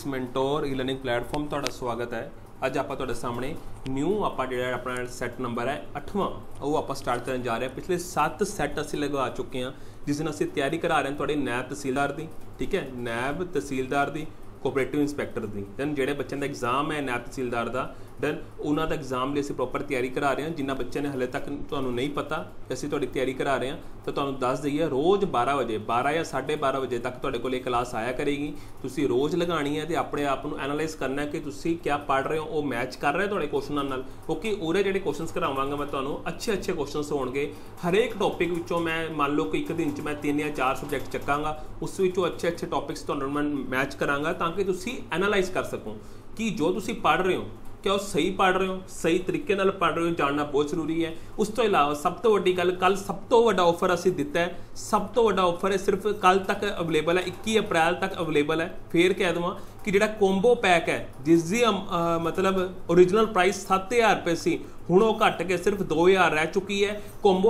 Mentor ਈ learning platform ਤੁਹਾਡਾ ਸਵਾਗਤ ਹੈ। ਅੱਜ ਆਪਾਂ ਤੁਹਾਡੇ ਸਾਹਮਣੇ ਨਿਊ ਆਪਾਂ ਜਿਹੜਾ ਆਪਣਾ ਸੈੱਟ ਨੰਬਰ ਹੈ 8ਵਾਂ ਉਹ ਆਪਾਂ ਸਟਾਰਟ ਕਰਨ ਜਾ ਰਹੇ ਹਾਂ। ਪਿਛਲੇ 7 ਸੈੱਟ ਅਸੀਂ ਲਗਾ ਚੁੱਕੇ ਹਾਂ ਜਿਸ ਦਿਨ ਅਸੀਂ ਤਿਆਰੀ ਕਰਾ ਰਹੇ ਹਾਂ ਤੁਹਾਡੇ ਨੈਬ ਤਹਿਸੀਲਦਾਰ ਦੀ, ਠੀਕ ਹੈ, ਨੈਬ ਤਹਿਸੀਲਦਾਰ ਦੀ, ਕੋਆਪਰੇਟਿਵ ਇੰਸਪੈਕਟਰ ਦੀ। ਦੈਨ ਜਿਹੜੇ ਬੱਚਿਆਂ ਦਾ ਐਗਜ਼ਾਮ ਹੈ ਨੈਬ ਤਹਿਸੀਲਦਾਰ ਦਾ, ਦੈਨ ਉਹਨਾਂ ਦਾ ਐਗਜ਼ਾਮ ਲਈ ਅਸੀਂ ਪ੍ਰੋਪਰ ਤਿਆਰੀ ਕਰਾ ਰਹੇ ਹਾਂ। ਜਿਨ੍ਹਾਂ ਬੱਚਿਆਂ ਨੇ ਹਲੇ ਤੱਕ ਤੁਹਾਨੂੰ ਨਹੀਂ ਪਤਾ ਕਿ ਅਸੀਂ ਤੁਹਾਡੀ ਤਿਆਰੀ ਕਰਾ ਰਹੇ ਹਾਂ ਤਾਂ ਤੁਹਾਨੂੰ ਦੱਸ ਦਈਏ, ਰੋਜ਼ 12 ਵਜੇ 12 ਜਾਂ 12:30 ਵਜੇ ਤੱਕ ਤੁਹਾਡੇ ਕੋਲ ਇਹ ਕਲਾਸ ਆਇਆ ਕਰੇਗੀ। ਤੁਸੀਂ ਰੋਜ਼ ਲਗਾਉਣੀ ਹੈ ਅਤੇ ਆਪਣੇ ਆਪ ਨੂੰ ਐਨਾਲਾਈਜ਼ ਕਰਨਾ ਕਿ ਤੁਸੀਂ ਕਿਆ ਪੜ੍ਹ ਰਹੇ ਹੋ, ਉਹ ਮੈਚ ਕਰ ਰਿਹਾ ਤੁਹਾਡੇ ਕੁਐਸਚਨਾਂ ਨਾਲ। ਕਿਉਂਕਿ ਉਹਦੇ ਜਿਹੜੇ ਕੁਐਸਚਨਸ ਕਰਾਵਾਂਗਾ ਮੈਂ ਤੁਹਾਨੂੰ ਅੱਛੇ ਕੁਐਸਚਨਸ ਹੋਣਗੇ। ਹਰੇਕ ਟੌਪਿਕ ਵਿੱਚੋਂ ਮੈਂ ਮੰਨ ਲਓ ਕਿ ਇੱਕ ਦਿਨ 'ਚ ਮੈਂ 3 ਜਾਂ 4 ਸਬਜੈਕਟ ਚੱਕਾਂਗਾ, ਉਸ ਵਿੱਚੋਂ ਅੱਛੇ ਟੌਪਿਕਸ ਤੁਹਾਨੂੰ ਮੈਂ ਮੈਚ ਕਰਾਂਗਾ ਤਾਂ ਕਿ ਤੁਸੀਂ ਐਨਾਲਾਈਜ਼ ਕਰ ਸਕੋ ਕਿ ਜੋ ਤੁਸੀਂ ਪੜ੍ਹ ਰਹੇ ਹੋ ਕਿ ਉਹ ਸਹੀ ਪੜ੍ਹ ਰਹੇ ਹੋ, ਸਹੀ ਤਰੀਕੇ ਨਾਲ ਪੜ੍ਹ ਰਹੇ ਹੋ, ਜਾਣਨਾ ਬਹੁਤ ਜ਼ਰੂਰੀ ਹੈ। ਉਸ ਤੋਂ ਇਲਾਵਾ ਸਭ ਤੋਂ ਵੱਡੀ ਗੱਲ, ਕੱਲ੍ਹ ਸਭ ਤੋਂ ਵੱਡਾ ਆਫਰ ਅਸੀਂ ਦਿੱਤਾ ਹੈ। ਸਭ ਤੋਂ ਵੱਡਾ ਆਫਰ ਹੈ, ਸਿਰਫ ਕੱਲ੍ਹ ਤੱਕ ਅਵੇਲੇਬਲ ਹੈ, 21 ਅਪ੍ਰੈਲ ਤੱਕ ਅਵੇਲੇਬਲ ਹੈ। ਫੇਰ ਕਹਿ ਦੇਵਾਂ ਕਿ ਜਿਹੜਾ ਕੋਂਬੋ ਪੈਕ ਹੈ ਜਿਸ ਦੀ ਮਤਲਬ ਓਰੀਜਨਲ ਪ੍ਰਾਈਸ 7000 ਰੁਪਏ ਸੀ, ਹੁਣ ਉਹ ਘੱਟ ਕੇ ਸਿਰਫ 2000 ਰਹਿ ਚੁੱਕੀ ਹੈ।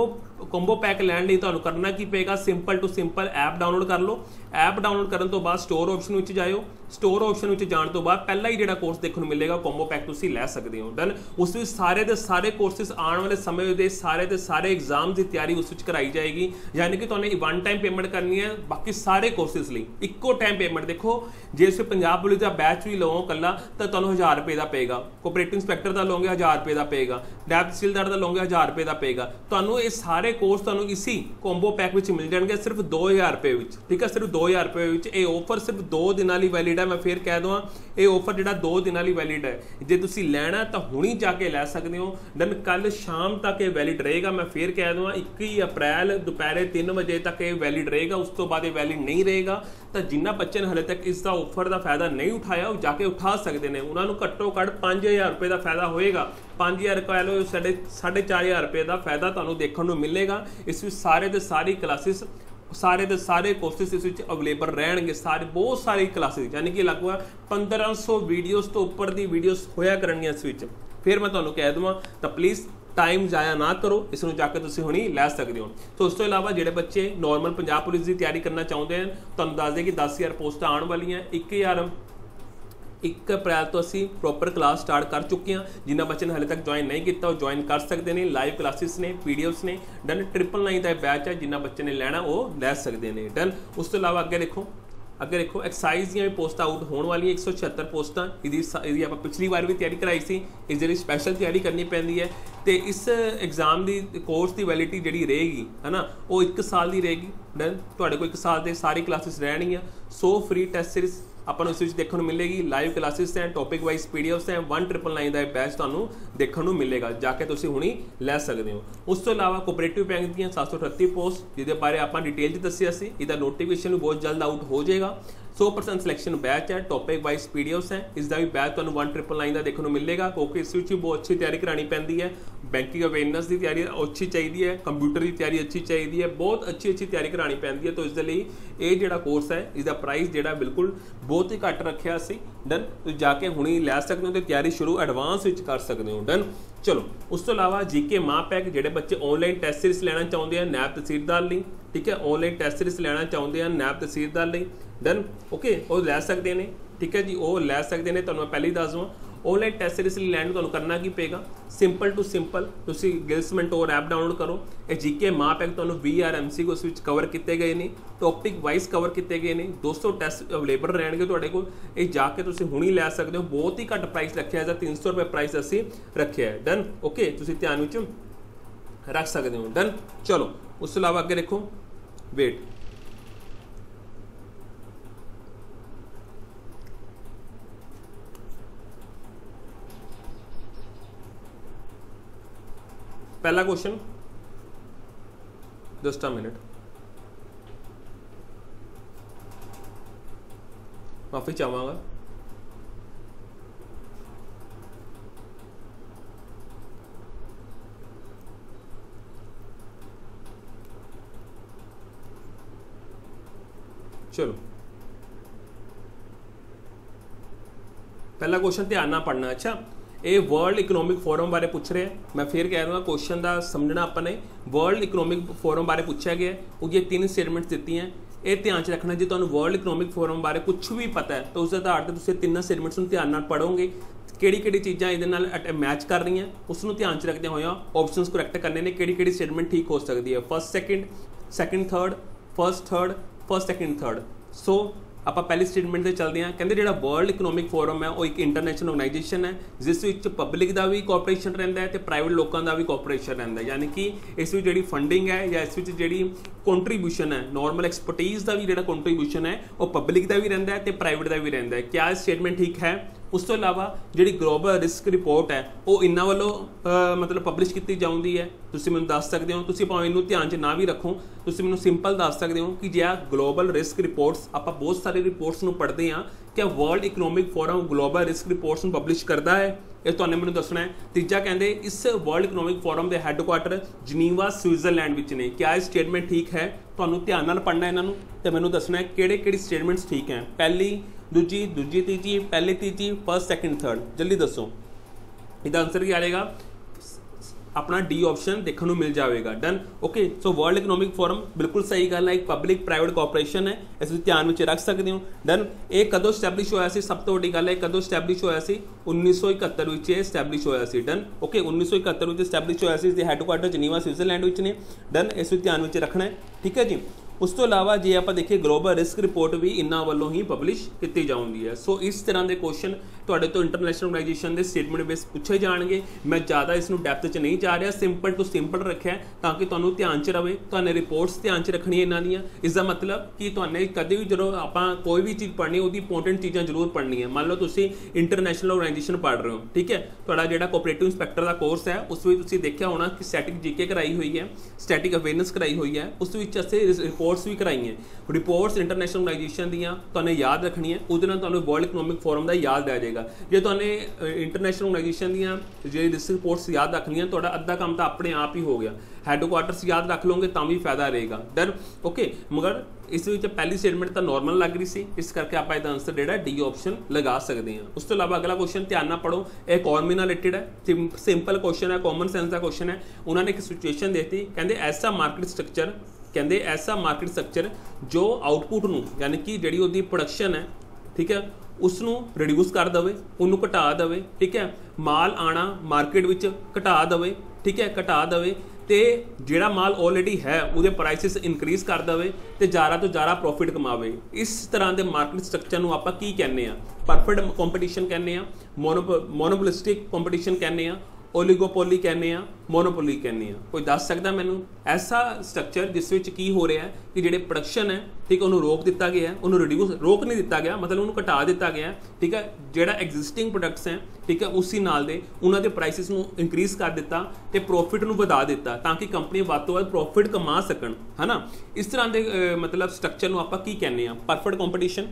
ਕੋਂਬੋ ਪੈਕ ਲੈਣ ਲਈ ਤੁਹਾਨੂੰ ਕਰਨਾ ਕੀ ਪਏਗਾ, simple to simple app download ਕਰ ਲਓ। ਐਪ ਡਾਊਨਲੋਡ ਕਰਨ ਤੋਂ ਬਾਅਦ ਸਟੋਰ ਆਪਸ਼ਨ ਵਿੱਚ ਜਾਇਓ। ਸਟੋਰ ਆਪਸ਼ਨ ਵਿੱਚ ਜਾਣ ਤੋਂ ਬਾਅਦ ਪਹਿਲਾਂ ਹੀ ਜਿਹੜਾ ਕੋਰਸ ਦੇਖਣ ਨੂੰ ਮਿਲੇਗਾ ਕੋਂਬੋ ਪੈਕ ਤੁਸੀਂ ਲੈ ਸਕਦੇ ਹੋ। ਦੈਨ ਉਸ ਵਿੱਚ ਸਾਰੇ ਦੇ ਸਾਰੇ ਕੋਰਸਿਸ ਆਉਣ ਵਾਲੇ ਸਮੇਂ ਦੇ ਸਾਰੇ ਐਗਜ਼ਾਮ ਦੀ ਤਿਆਰੀ ਉਸ ਵਿੱਚ ਕਰਾਈ ਜਾਏਗੀ। ਯਾਨੀ ਕਿ ਤੁਹਾਨੂੰ 1 ਟਾਈਮ ਪੇਮੈਂਟ ਕਰਨੀ ਹੈ, ਬਾਕੀ ਸਾਰੇ ਕੋਰਸਿਸ ਲਈ ਇੱਕੋ ਟਾਈਮ ਪੇਮੈਂਟ। ਦੇਖੋ ਜੇ ਤੁਸੀਂ ਪੰਜਾਬ ਪੁਲਿਸ ਦਾ ਬੈਚ ਵੀ ਲਓ ਇਕੱਲਾ ਤਾਂ ਤੁਹਾਨੂੰ 1000 ਰੁਪਏ ਦਾ ਪਏਗਾ, ਕੋਆਪਰੇਟਿਵ ਇੰਸਪੈਕਟਰ ਦਾ ਲਓਗੇ 1000 ਰੁਪਏ ਦਾ ਪਏਗਾ, ਨੈਬ ਤਹਿਸੀਲਦਾਰ ਦਾ ਲਓਗੇ 1000 ਰੁਪਏ ਦਾ ਪਏਗਾ। ਤੁਹਾਨੂੰ ਇਹ ਸਾਰੇ ਕੋਰਸ ਤੁਹਾਨੂੰ ਇਸੀ ਕੋਂਬੋ ਪੈਕ ਵਿੱਚ ਮਿਲ ਜਾਣਗੇ ਸਿਰਫ 2000 ਰੁਪਏ ਵਿੱਚ, ਠੀਕ ਹੈ, ਸਿਰਫ 2000 ਰੁਪਏ ਵਿੱਚ। ਇਹ ਆਫਰ ਸਿਰਫ 2 ਦਿਨਾਂ ਲਈ ਵੈਲਿਡ ਹੈ। ਮੈਂ ਫਿਰ ਕਹਿ ਦਵਾਂ ਇਹ ਆਫਰ ਜਿਹੜਾ 2 ਦਿਨਾਂ ਲਈ ਵੈਲਿਡ ਹੈ। ਜੇ ਤੁਸੀਂ ਲੈਣਾ ਤਾਂ ਹੁਣੀ ਜਾ ਕੇ ਲੈ ਸਕਦੇ ਹੋ। ਦੈਨ ਕੱਲ ਸ਼ਾਮ ਤੱਕ ਇਹ ਵੈਲਿਡ ਰਹੇਗਾ। ਮੈਂ ਫਿਰ ਕਹਿ ਦਵਾਂ 21 ਅਪ੍ਰੈਲ ਦੁਪਹਿਰੇ 3 ਵਜੇ ਤੱਕ ਇਹ ਵੈਲਿਡ ਰਹੇਗਾ, ਉਸ ਤੋਂ ਬਾਅਦ ਇਹ ਵੈਲਿਡ ਨਹੀਂ ਰਹੇਗਾ। ਤਾਂ ਜਿਨ੍ਹਾਂ ਬੱਚੇ ਨੇ ਹਲੇ ਤੱਕ ਇਸ ਦਾ ਆਫਰ ਦਾ ਫਾਇਦਾ ਨਹੀਂ ਉਠਾਇਆ ਉਹ ਜਾ ਕੇ ਉਠਾ ਸਕਦੇ ਨੇ। ਉਹਨਾਂ ਨੂੰ ਘੱਟੋ ਘੱਟ 5000 ਰੁਪਏ ਦਾ ਫਾਇਦਾ ਹੋਏਗਾ। 5000 ਕਹਿ ਲਓ, 4500 ਰੁਪਏ ਦਾ ਫਾਇਦਾ ਤੁਹਾਨੂੰ ਦੇਖਣ ਨੂੰ ਮਿਲੇਗਾ। ਇਸ ਵਿੱਚ ਸਾਰੇ ਦੇ ਸਾਰੀ ਕਲਾਸਿਸ, ਸਾਰੇ ਦੇ ਸਾਰੇ ਕੋਰਸਿਸ ਇਸ ਵਿੱਚ ਅਵੇਲੇਬਲ ਰਹਿਣਗੇ। ਬਹੁਤ ਸਾਰੀ ਕਲਾਸਿਸ, ਯਾਨੀ ਕਿ ਲਗਭਗ 1500 ਵੀਡੀਓਜ਼ ਤੋਂ ਉੱਪਰ ਦੀ ਵੀਡੀਓਜ਼ ਹੋਇਆ ਕਰਨਗੀਆਂ ਇਸ ਵਿੱਚ। ਫਿਰ ਮੈਂ ਤੁਹਾਨੂੰ ਕਹਿ ਦੇਵਾਂ ਤਾਂ ਪਲੀਜ਼ ਟਾਈਮ ਜ਼ਾਇਆ ਨਾ ਕਰੋ, ਇਸ ਨੂੰ ਜਾ ਕੇ ਤੁਸੀਂ ਹੁਣੀ ਲੈ ਸਕਦੇ ਹੋ। ਸੋ ਉਸ ਤੋਂ ਇਲਾਵਾ ਜਿਹੜੇ ਬੱਚੇ ਨੋਰਮਲ ਪੰਜਾਬ ਪੁਲਿਸ ਦੀ ਤਿਆਰੀ ਕਰਨਾ ਚਾਹੁੰਦੇ ਹਨ, ਤੁਹਾਨੂੰ ਦੱਸ ਦੇ ਕਿ 10000 ਪੋਸਟਾਂ ਆਉਣ ਵਾਲੀਆਂ। 1 ਅਪ੍ਰੈਲ ਤੋਂ ਅਸੀਂ ਪ੍ਰੋਪਰ ਕਲਾਸ ਸਟਾਰਟ ਕਰ ਚੁੱਕੇ ਹਾਂ। ਜਿਨ੍ਹਾਂ ਬੱਚੇ ਨੇ ਹਾਲੇ ਤੱਕ ਜੁਆਇਨ ਨਹੀਂ ਕੀਤਾ ਉਹ ਜੁਆਇਨ ਕਰ ਸਕਦੇ ਨੇ। ਲਾਈਵ ਕਲਾਸਿਸ ਨੇ, PDFs ਨੇ। ਡਨ 999 ਦਾ ਬੈਚ ਹੈ, ਜਿਨ੍ਹਾਂ ਬੱਚੇ ਨੇ ਲੈਣਾ ਉਹ ਲੈ ਸਕਦੇ ਨੇ। ਡਨ ਉਸ ਤੋਂ ਇਲਾਵਾ ਅੱਗੇ ਦੇਖੋ ਐਕਸਾਈਜ਼ ਦੀਆਂ ਵੀ ਪੋਸਟਾਂ ਆਊਟ ਹੋਣ ਵਾਲੀਆਂ 176 ਪੋਸਟਾਂ। ਇਹਦੀ ਆਪਾਂ ਪਿਛਲੀ ਵਾਰ ਵੀ ਤਿਆਰੀ ਕਰਾਈ ਸੀ, ਇਸ ਜਿਹੜੀ ਸਪੈਸ਼ਲ ਤਿਆਰੀ ਕਰਨੀ ਪੈਂਦੀ ਹੈ। ਅਤੇ ਇਸ ਐਗਜ਼ਾਮ ਦੀ ਕੋਰਸ ਦੀ ਵੈਲਿਡਿਟੀ ਜਿਹੜੀ ਰਹੇਗੀ ਹੈ ਨਾ, ਉਹ 1 ਸਾਲ ਦੀ ਰਹੇਗੀ। ਡਨ ਤੁਹਾਡੇ ਕੋਲ 1 ਸਾਲ ਦੇ ਸਾਰੀ ਕਲਾਸਿਸ ਰਹਿਣਗੀਆਂ। 100 ਫ੍ਰੀ ਟੈਸਟ ਸੀਰੀਜ਼ ਆਪਾਂ ਨੂੰ ਇਸ ਵਿੱਚ ਦੇਖਣ ਨੂੰ ਮਿਲੇਗੀ। ਲਾਈਵ ਕਲਾਸਿਸ ਹੈ, ਟੌਪਿਕ ਵਾਈਜ਼ PDFs ਹੈ। 1999 ਦਾ ਇਹ ਬੈਚ ਤੁਹਾਨੂੰ ਦੇਖਣ ਨੂੰ ਮਿਲੇਗਾ, ਜਾ ਕੇ ਤੁਸੀਂ ਹੁਣੀ ਲੈ ਸਕਦੇ ਹੋ। ਉਸ ਤੋਂ ਇਲਾਵਾ ਕੋਆਪਰੇਟਿਵ ਬੈਂਕ ਦੀਆਂ 738 ਪੋਸਟ, ਜਿਹਦੇ ਬਾਰੇ ਆਪਾਂ ਡਿਟੇਲ 'ਚ ਦੱਸਿਆ ਸੀ। ਇਹਦਾ ਨੋਟੀਫਿਕੇਸ਼ਨ ਵੀ ਬਹੁਤ ਜਲਦ ਆਊਟ ਹੋ ਜਾਏਗਾ। 100% ਸਿਲੈਕਸ਼ਨ ਬੈਚ ਹੈ, ਟੌਪਿਕ ਵਾਈਜ਼ PDFs ਹੈ। ਇਸ ਦਾ ਵੀ ਬੈਚ ਤੁਹਾਨੂੰ 1999 ਦਾ ਦੇਖਣ ਨੂੰ ਮਿਲੇਗਾ, ਕਿਉਂਕਿ ਇਸ ਵਿੱਚ ਵੀ ਬਹੁਤ ਅੱਛੀ ਤਿਆਰੀ ਕਰਾਉਣੀ ਪੈਂਦੀ ਹੈ। ਬੈਂਕਿੰਗ ਅਵੇਅਰਨੈਸ ਦੀ ਤਿਆਰੀ ਅੱਛੀ ਚਾਹੀਦੀ ਹੈ, ਕੰਪਿਊਟਰ ਦੀ ਤਿਆਰੀ ਅੱਛੀ ਚਾਹੀਦੀ ਹੈ, ਬਹੁਤ ਅੱਛੀ ਤਿਆਰੀ ਕਰਾਉਣੀ ਪੈਂਦੀ ਹੈ। ਤਾਂ ਇਸ ਦੇ ਲਈ ਇਹ ਜਿਹੜਾ ਕੋਰਸ ਹੈ ਇਸਦਾ ਪ੍ਰਾਈਸ ਜਿਹੜਾ ਬਿਲਕੁਲ ਬਹੁਤ ਹੀ ਘੱਟ ਰੱਖਿਆ ਸੀ। ਡਨ ਤੁਸੀਂ ਜਾ ਕੇ ਹੁਣੀ ਲੈ ਸਕਦੇ ਹੋ ਅਤੇ ਤਿਆਰੀ ਸ਼ੁਰੂ ਐਡਵਾਂਸ ਵਿੱਚ ਕਰ ਸਕਦੇ ਹੋ। ਡਨ ਚਲੋ ਉਸ ਤੋਂ ਇਲਾਵਾ GK ਮਾਂ ਪੈਕ, ਜਿਹੜੇ ਬੱਚੇ ਆਨਲਾਈਨ ਟੈਸਟ ਸੀਰੀਜ਼ ਲੈਣਾ ਚਾਹੁੰਦੇ ਆ ਨੈਬ ਤਹਿਸੀਲਦਾਰ ਲਈ, ਠੀਕ ਹੈ, ਆਨਲਾਈਨ ਟੈਸਟ ਸੀਰੀਜ਼ ਲੈਣਾ ਚਾਹੁੰਦੇ ਆ ਨੈਬ ਤਹਿਸੀਲਦਾਰ ਲਈ, ਡਨ ਓਕੇ, ਉਹ ਲੈ ਸਕਦੇ ਨੇ, ਠੀਕ ਹੈ ਜੀ, ਉਹ ਲੈ ਸਕਦੇ ਨੇ। ਤੁਹਾਨੂੰ ਮੈਂ ਪਹਿਲਾਂ ਹੀ ਦੱਸ ਦਵਾਂ ਆਨਲਾਈਨ ਟੈਸਟ ਸੀਰੀਜ਼ ਲਈ ਲੈਣ ਨੂੰ ਤੁਹਾਨੂੰ ਕਰਨਾ ਕੀ ਪਏਗਾ, ਸਿੰਪਲ ਟੂ ਸਿੰਪਲ ਤੁਸੀਂ ਗਿਲਸ ਮੈਂਟੋਰ ਐਪ ਡਾਊਨਲੋਡ ਕਰੋ। ਇਹ GK ਮਾਂ ਪੈਕ ਤੁਹਾਨੂੰ VR MCQ ਉਸ ਵਿੱਚ ਕਵਰ ਕੀਤੇ ਗਏ ਨੇ, ਟੌਪਿਕ ਵਾਈਜ਼ ਕਵਰ ਕੀਤੇ ਗਏ ਨੇ। 200 ਟੈਸਟ ਅਵੇਲੇਬਲ ਰਹਿਣਗੇ ਤੁਹਾਡੇ ਕੋਲ, ਇਹ ਜਾ ਕੇ ਤੁਸੀਂ ਹੁਣੀ ਲੈ ਸਕਦੇ ਹੋ। ਬਹੁਤ ਹੀ ਘੱਟ ਪ੍ਰਾਈਸ ਰੱਖਿਆ ਹੈ, 300 ਰੁਪਏ ਪ੍ਰਾਈਸ ਅਸੀਂ ਰੱਖਿਆ ਹੈ। ਡਨ ਓਕੇ, ਤੁਸੀਂ ਧਿਆਨ ਵਿੱਚ ਰੱਖ ਸਕਦੇ ਹੋ। ਡਨ ਚਲੋ ਉਸ ਤੋਂ ਇਲਾਵਾ ਅੱਗੇ ਦੇਖੋ ਵੇਟ, पहला क्वेश्चन, जस्ट अ मिनट, माफी चाहूँगा। चलो पहला क्वेश्चन ध्यान ना पढ़ना। अच्छा, ਇਹ ਵਰਲਡ ਇਕਨੋਮਿਕ ਫੋਰਮ ਬਾਰੇ ਪੁੱਛ ਰਿਹਾ। ਮੈਂ ਫਿਰ ਕਹਿ ਰਿਹਾ ਕੁਐਸਚਨ ਦਾ ਸਮਝਣਾ ਆਪਾਂ ਨੇ। ਵਰਲਡ ਇਕਨੋਮਿਕ ਫੋਰਮ ਬਾਰੇ ਪੁੱਛਿਆ ਗਿਆ, ਉਹਦੀਆਂ 3 ਸਟੇਟਮੈਂਟਸ ਦਿੱਤੀਆਂ। ਇਹ ਧਿਆਨ 'ਚ ਰੱਖਣਾ। ਜੇ ਤੁਹਾਨੂੰ ਵਰਲਡ ਇਕਨੋਮਿਕ ਫੋਰਮ ਬਾਰੇ ਕੁਝ ਵੀ ਪਤਾ ਹੈ ਤਾਂ ਉਸ ਦੇ ਆਧਾਰ 'ਤੇ ਤੁਸੀਂ ਤਿੰਨਾਂ ਸਟੇਟਮੈਂਟਸ ਨੂੰ ਧਿਆਨ ਨਾਲ ਪੜ੍ਹੋਗੇ, ਕਿਹੜੀ ਚੀਜ਼ਾਂ ਇਹਦੇ ਨਾਲ ਮੈਚ ਕਰ ਰਹੀਆਂ ਉਸ ਨੂੰ ਧਿਆਨ 'ਚ ਰੱਖਦੇ ਹੋਇਆ ਆਪਸ਼ਨਸ ਕਰੈਕਟ ਕਰਨੇ ਨੇ, ਕਿਹੜੀ ਸਟੇਟਮੈਂਟ ਠੀਕ ਹੋ ਸਕਦੀ ਹੈ, first second third, first second third. So ਆਪਾਂ ਪਹਿਲੀ ਸਟੇਟਮੈਂਟ ਤੇ ਚੱਲਦੇ ਹਾਂ। ਕਹਿੰਦੇ ਜਿਹੜਾ ਵਰਲਡ ਇਕਨੋਮਿਕ ਫੋਰਮ ਹੈ ਉਹ ਇੱਕ ਇੰਟਰਨੈਸ਼ਨਲ ਆਰਗੇਨਾਈਜੇਸ਼ਨ ਹੈ ਜਿਸ ਵਿੱਚ ਪਬਲਿਕ ਦਾ ਵੀ ਕੋਆਪਰੇਸ਼ਨ ਰਹਿੰਦਾ ਹੈ ਤੇ ਪ੍ਰਾਈਵੇਟ ਲੋਕਾਂ ਦਾ ਵੀ ਕੋਆਪਰੇਸ਼ਨ ਰਹਿੰਦਾ ਹੈ। ਯਾਨੀ ਕਿ ਇਸ ਵਿੱਚ ਜਿਹੜੀ ਫੰਡਿੰਗ ਹੈ ਜਾਂ ਇਸ ਵਿੱਚ ਜਿਹੜੀ ਕੰਟਰੀਬਿਊਸ਼ਨ ਹੈ, ਨਾਰਮਲ ਐਕਸਪਰਟੀਜ਼ ਦਾ ਵੀ ਜਿਹੜਾ ਕੰਟਰੀਬਿਊਸ਼ਨ ਹੈ ਉਹ ਪਬਲਿਕ ਦਾ ਵੀ ਰਹਿੰਦਾ ਹੈ ਤੇ ਪ੍ਰਾਈਵੇਟ ਦਾ ਵੀ ਰਹਿੰਦਾ ਹੈ। ਕਿਆ ਇਹ ਸਟੇਟਮੈਂਟ ਠੀਕ ਹੈ? ਉਸ ਤੋਂ ਇਲਾਵਾ ਜਿਹੜੀ ਗਲੋਬਲ ਰਿਸਕ ਰਿਪੋਰਟ ਹੈ ਉਹ ਇਹਨਾਂ ਵੱਲੋਂ ਮਤਲਬ ਪਬਲਿਸ਼ ਕੀਤੀ ਜਾਂਦੀ ਹੈ। ਤੁਸੀਂ ਮੈਨੂੰ ਦੱਸ ਸਕਦੇ ਹੋ, ਤੁਸੀਂ ਭਾਵੇਂ ਇਹਨੂੰ ਧਿਆਨ 'ਚ ਨਾ ਵੀ ਰੱਖੋ, ਤੁਸੀਂ ਮੈਨੂੰ ਸਿੰਪਲ ਦੱਸ ਸਕਦੇ ਹੋ ਕਿ ਜੇ ਆ ਗਲੋਬਲ ਰਿਸਕ ਰਿਪੋਰਟਸ, ਆਪਾਂ ਬਹੁਤ ਸਾਰੇ ਰਿਪੋਰਟਸ ਨੂੰ ਪੜ੍ਹਦੇ ਹਾਂ, ਕਿ World Economic Forum Global Risk Reports ਨੂੰ ਪਬਲਿਸ਼ ਕਰਦਾ ਹੈ? ਇਹ ਤੁਹਾਨੂੰ ਮੈਨੂੰ ਦੱਸਣਾ ਹੈ। ਤੀਜਾ ਕਹਿੰਦੇ ਇਸ ਵਰਲਡ ਇਕਨੋਮਿਕ ਫੋਰਮ ਦੇ ਹੈੱਡਕੁਆਟਰ ਜਨੀਵਾ ਸਵਿਟਜ਼ਰਲੈਂਡ ਵਿੱਚ ਨੇ। ਕਿਆ ਇਹ ਸਟੇਟਮੈਂਟ ਠੀਕ ਹੈ? ਤੁਹਾਨੂੰ ਧਿਆਨ ਨਾਲ ਪੜ੍ਹਨਾ ਇਹਨਾਂ ਨੂੰ ਤੇ ਮੈਨੂੰ ਦੱਸਣਾ ਹੈ ਕਿਹੜੀ ਸਟੇਟਮੈਂਟਸ ਠੀਕ ਹੈ। ਪਹਿਲੀ, ਦੂਜੀ, ਤੀਜੀ, ਪਹਿਲੀ, ਤੀਜੀ, ਫਸਟ, ਸੈਕਿੰਡ, ਥਰਡ। ਜਲਦੀ ਦੱਸੋ। ਇਹਦਾ ਆਨਸਰ ਕੀ ਆਏਗਾ? अपना डी ऑप्शन देखने को मिल जाएगा। Done. Okay, so World Economic Forum बिल्कुल सही गल है, एक पब्लिक प्राइवेट कोऑपरेशन है, इस ध्यान में रख सकते हो। डन। ये कदों स्टैबलिश होया सी? सब तो वड्डी गल है कदों स्टैबलिश होया सी? 1971 विच स्टैबलिश होया सी। डन। ओके, 1971 विच स्टैबलिश होया सी। इसके हैडकुआटर जनीवा स्विट्जरलैंड विच ने। डन। इस ध्यान में रखना है, ठीक है जी। उस तो इलावा जे आप देखिए ग्लोबल रिस्क रिपोर्ट भी इन्हों वालों ही पब्लिश की जाती है। सो इस तरह के क्वेश्चन तुहाडे तो इंटरनेशनल ऑर्गेनाइजेशन के स्टेटमेंट बेस पूछे जाएंगे। मैं ज़्यादा इसनूं डैप्थ च नहीं जा रहा, सिंपल टू सिंपल रखा ताकि तुहानूं ध्यान च रहे। तुहाने रिपोर्ट्स ध्यान च रखनी इन्हां दीयां। इसका मतलब कि तुहाने कदे भी जो आपां कोई भी चीज़ पढ़नी उसकी इंपोर्टेंट चीज़ां जरूर पढ़नी है। मान लो तुसीं इंटरनेशनल ऑर्गेनाइजेशन पढ़ रहे हो, ठीक है, तुहाडा जिहड़ा कोऑपरेटिव इंस्पैक्टर का कोर्स है उस विच तुसीं देखिया होना कि स्टैटिक जीके कराई हुई है, स्टैटिक अवेयरनेस कराई हुई है, उस विच असीं रिपोर्ट्स भी कराई हैं। रिपोर्ट्स इंटरनेशनल ऑर्गेनाइजेशन दियां तुहाने याद रखनी है, उहदे नाल तुहानूं वर्ल्ड इकनॉमिक फोरम का याद रह जाएगा। जे तुहाने इंटरनेशनल ऑर्गेनाइजेशन दियां जे रिस्क रिपोर्ट्स याद रखनियां, तुहाडा अद्धा काम तो अपने आप ही हो गया। हैडकुआटर्स याद रख लोगे तो भी फायदा रहेगा। डन। ओके, मगर इस विच पहली स्टेटमेंट तो नॉर्मल लग रही सी, इस करके आप इसका आंसर जिहड़ा डी ऑप्शन लगा सकते हैं। उस तो इलावा अगला क्वेश्चन ध्यान नाल पढ़ो, यह इकॉनमी नाल रिलेटेड है, सिंपल क्वेश्चन है, कॉमन सेंस का क्वेश्चन है। उन्होंने एक सिचुएशन देती, कहते ऐसा मार्केट स्ट्रक्चर, कहते ऐसा मार्केट स्ट्रक्चर जो आउटपुट नूं यानी कि जिहड़ी उहदी प्रोडक्शन है, ठीक है, उसनूं रिड्यूस कर देवे, उन्होंने घटा देवे, ठीक है, माल आना मार्केट विच घटा देवे, ठीक है, घटा देवे, तो जिहड़ा माल ऑलरेडी है उहदे प्राइसिस इंक्रीज कर देवे तो ज़्यादा तो ज़्यादा प्रॉफिट कमावे। इस तरह के मार्केट स्ट्रक्चर नूं आपां की कहने आ? परफेक्ट कंपीटीशन कहने आ, मोनोपोलिस्टिक कंपीटीशन कहने आ, ओलिगोपोली कहने आ, मोनोपोली कहने आ? कोई दस सकता मैनू ऐसा स्ट्रक्चर जिस विच की हो रहा है कि जिहड़े प्रोडक्शन है, ठीक है, उन्होंने रोक दिता गया, उन्होंने रिड्यूस रोक नहीं दिता गया, मतलब उन्होंने घटा दिता गया, ठीक है, जिहड़ा एग्जिस्टिंग प्रोडक्ट्स हैं, ठीक है, उसी नाल दे उन्हां दे प्राइसिस नूं इंक्रीज कर दिता ते प्रॉफिट नूं वधा दिता ताकि कंपनी वध तों वध प्रॉफिट कमा सकण, है ना। इस तरह के मतलब स्ट्रक्चर नूं आपां की कहने आ? परफेक्ट कंपीटीशन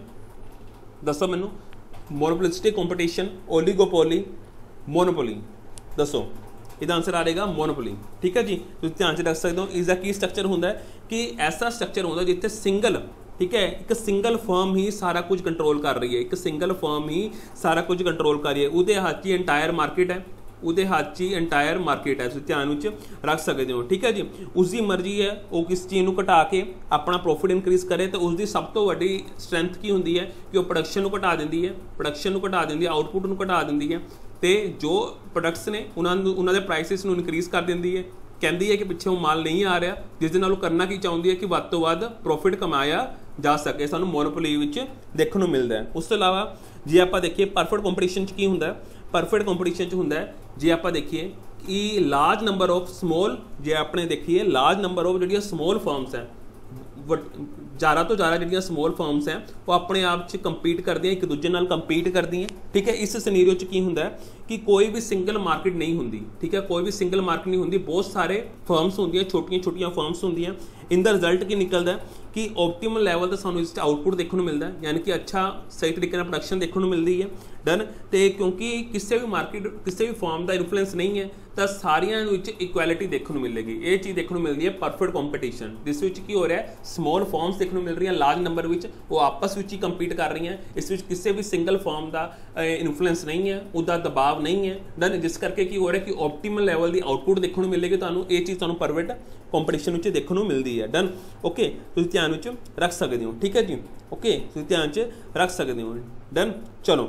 दसो मैनू, मोनोपोलिस्टिक कंपीटीशन, ओलिगोपोली, मोनोपोली, दसो। इसका आंसर आ जाएगा मोनोपोली, ठीक है जी। तुम ध्यान से रख सकते हो। इसका की स्ट्रक्चर होंदा है कि ऐसा स्ट्रक्चर होंदा जिथे सिंगल, ठीक है, एक सिंगल फर्म ही सारा कुछ कंट्रोल कर रही है, एक सिंगल फर्म ही सारा कुछ कंट्रोल कर रही है, उहदे हाथ ही एंटायर मार्केट है, उहदे हाथ ही एंटायर मार्केट है, ध्यान में रख सकते हो, ठीक है जी। उसकी मर्जी है वो किस चीज़ को घटा के अपना प्रॉफिट इंक्रीज करे, तो उसकी सब तो वड्डी स्ट्रेंथ की होंदी है कि वह प्रोडक्शन को घटा देंदी है, प्रोडक्शन को घटा देंदी है, आउटपुट को घटा देंदी है, तो जो प्रोडक्ट्स ने उन्होंने प्राइसिस को इनक्रीज कर देंदी है। कहती है कि पिछे वो माल नहीं आ रहा, जिस दे नाल करना की चाहती है कि वध तो वध प्रॉफिट कमाया जा सके, सानू मोनोपोली विच देखने को मिलता है। उस तो इलावा जे आप देखिए परफेक्ट कंपीटीशन की होंदा है, परफेक्ट कंपीटीशन होंदा है जे आप देखिए कि लार्ज नंबर ऑफ स्मॉल, जे अपने देखिए लार्ज नंबर ऑफ जो स्मॉल फर्म्स हैं, ज़्यादा तो ज़्यादा जो स्मॉल फर्म्स हैं वो अपने आप च कंपीट करती हैं, एक दूजे नाल कंपीट करती हैं, ठीक है। इस सिनेरियो च की होंदा है कि कोई भी सिंगल मार्केट नहीं होंदी, ठीक है, कोई भी सिंगल मार्केट नहीं होंदी, बहुत सारे फर्म्स होंदियां, छोटियां छोटियां फर्म्स होंदियां। इनका रिजल्ट की निकलता है कि ऑप्टीमल लैवल का सानू इस आउटपुट देखने को मिलता है, यानी कि अच्छा सही तरीके नाल प्रोडक्शन देखने को मिलती है। डन। तो क्योंकि किसी भी मार्केट किसी भी फर्म का इन्फ्लुएंस नहीं है तो सारियां इक्वैलिटी देखने को मिलेगी। ये चीज़ देखने को मिलती है परफेक्ट कंपीटीशन, जिस विच की हो रहा है स्मॉल फर्म्स देखने को मिल रही हैं लार्ज नंबर में, वो आपस में ही कंपीट कर रही हैं। इस विच किसी भी सिंगल फर्म का इन्फ्लुएंस नहीं है, उसका दबाव खराब नहीं है डन, जिस करके की हो रहा है कि ऑप्टीमल लैवल की आउटपुट देखने को मिलेगी, तुहानूं ये चीज़ तुहानूं परफेक्ट कंपीटीशन में देखने को मिलती है डन। ओके तुसीं ध्यान विच रख सकते हो, ठीक है जी। ओके तुसीं ध्यान च रख सकते हो डन। चलो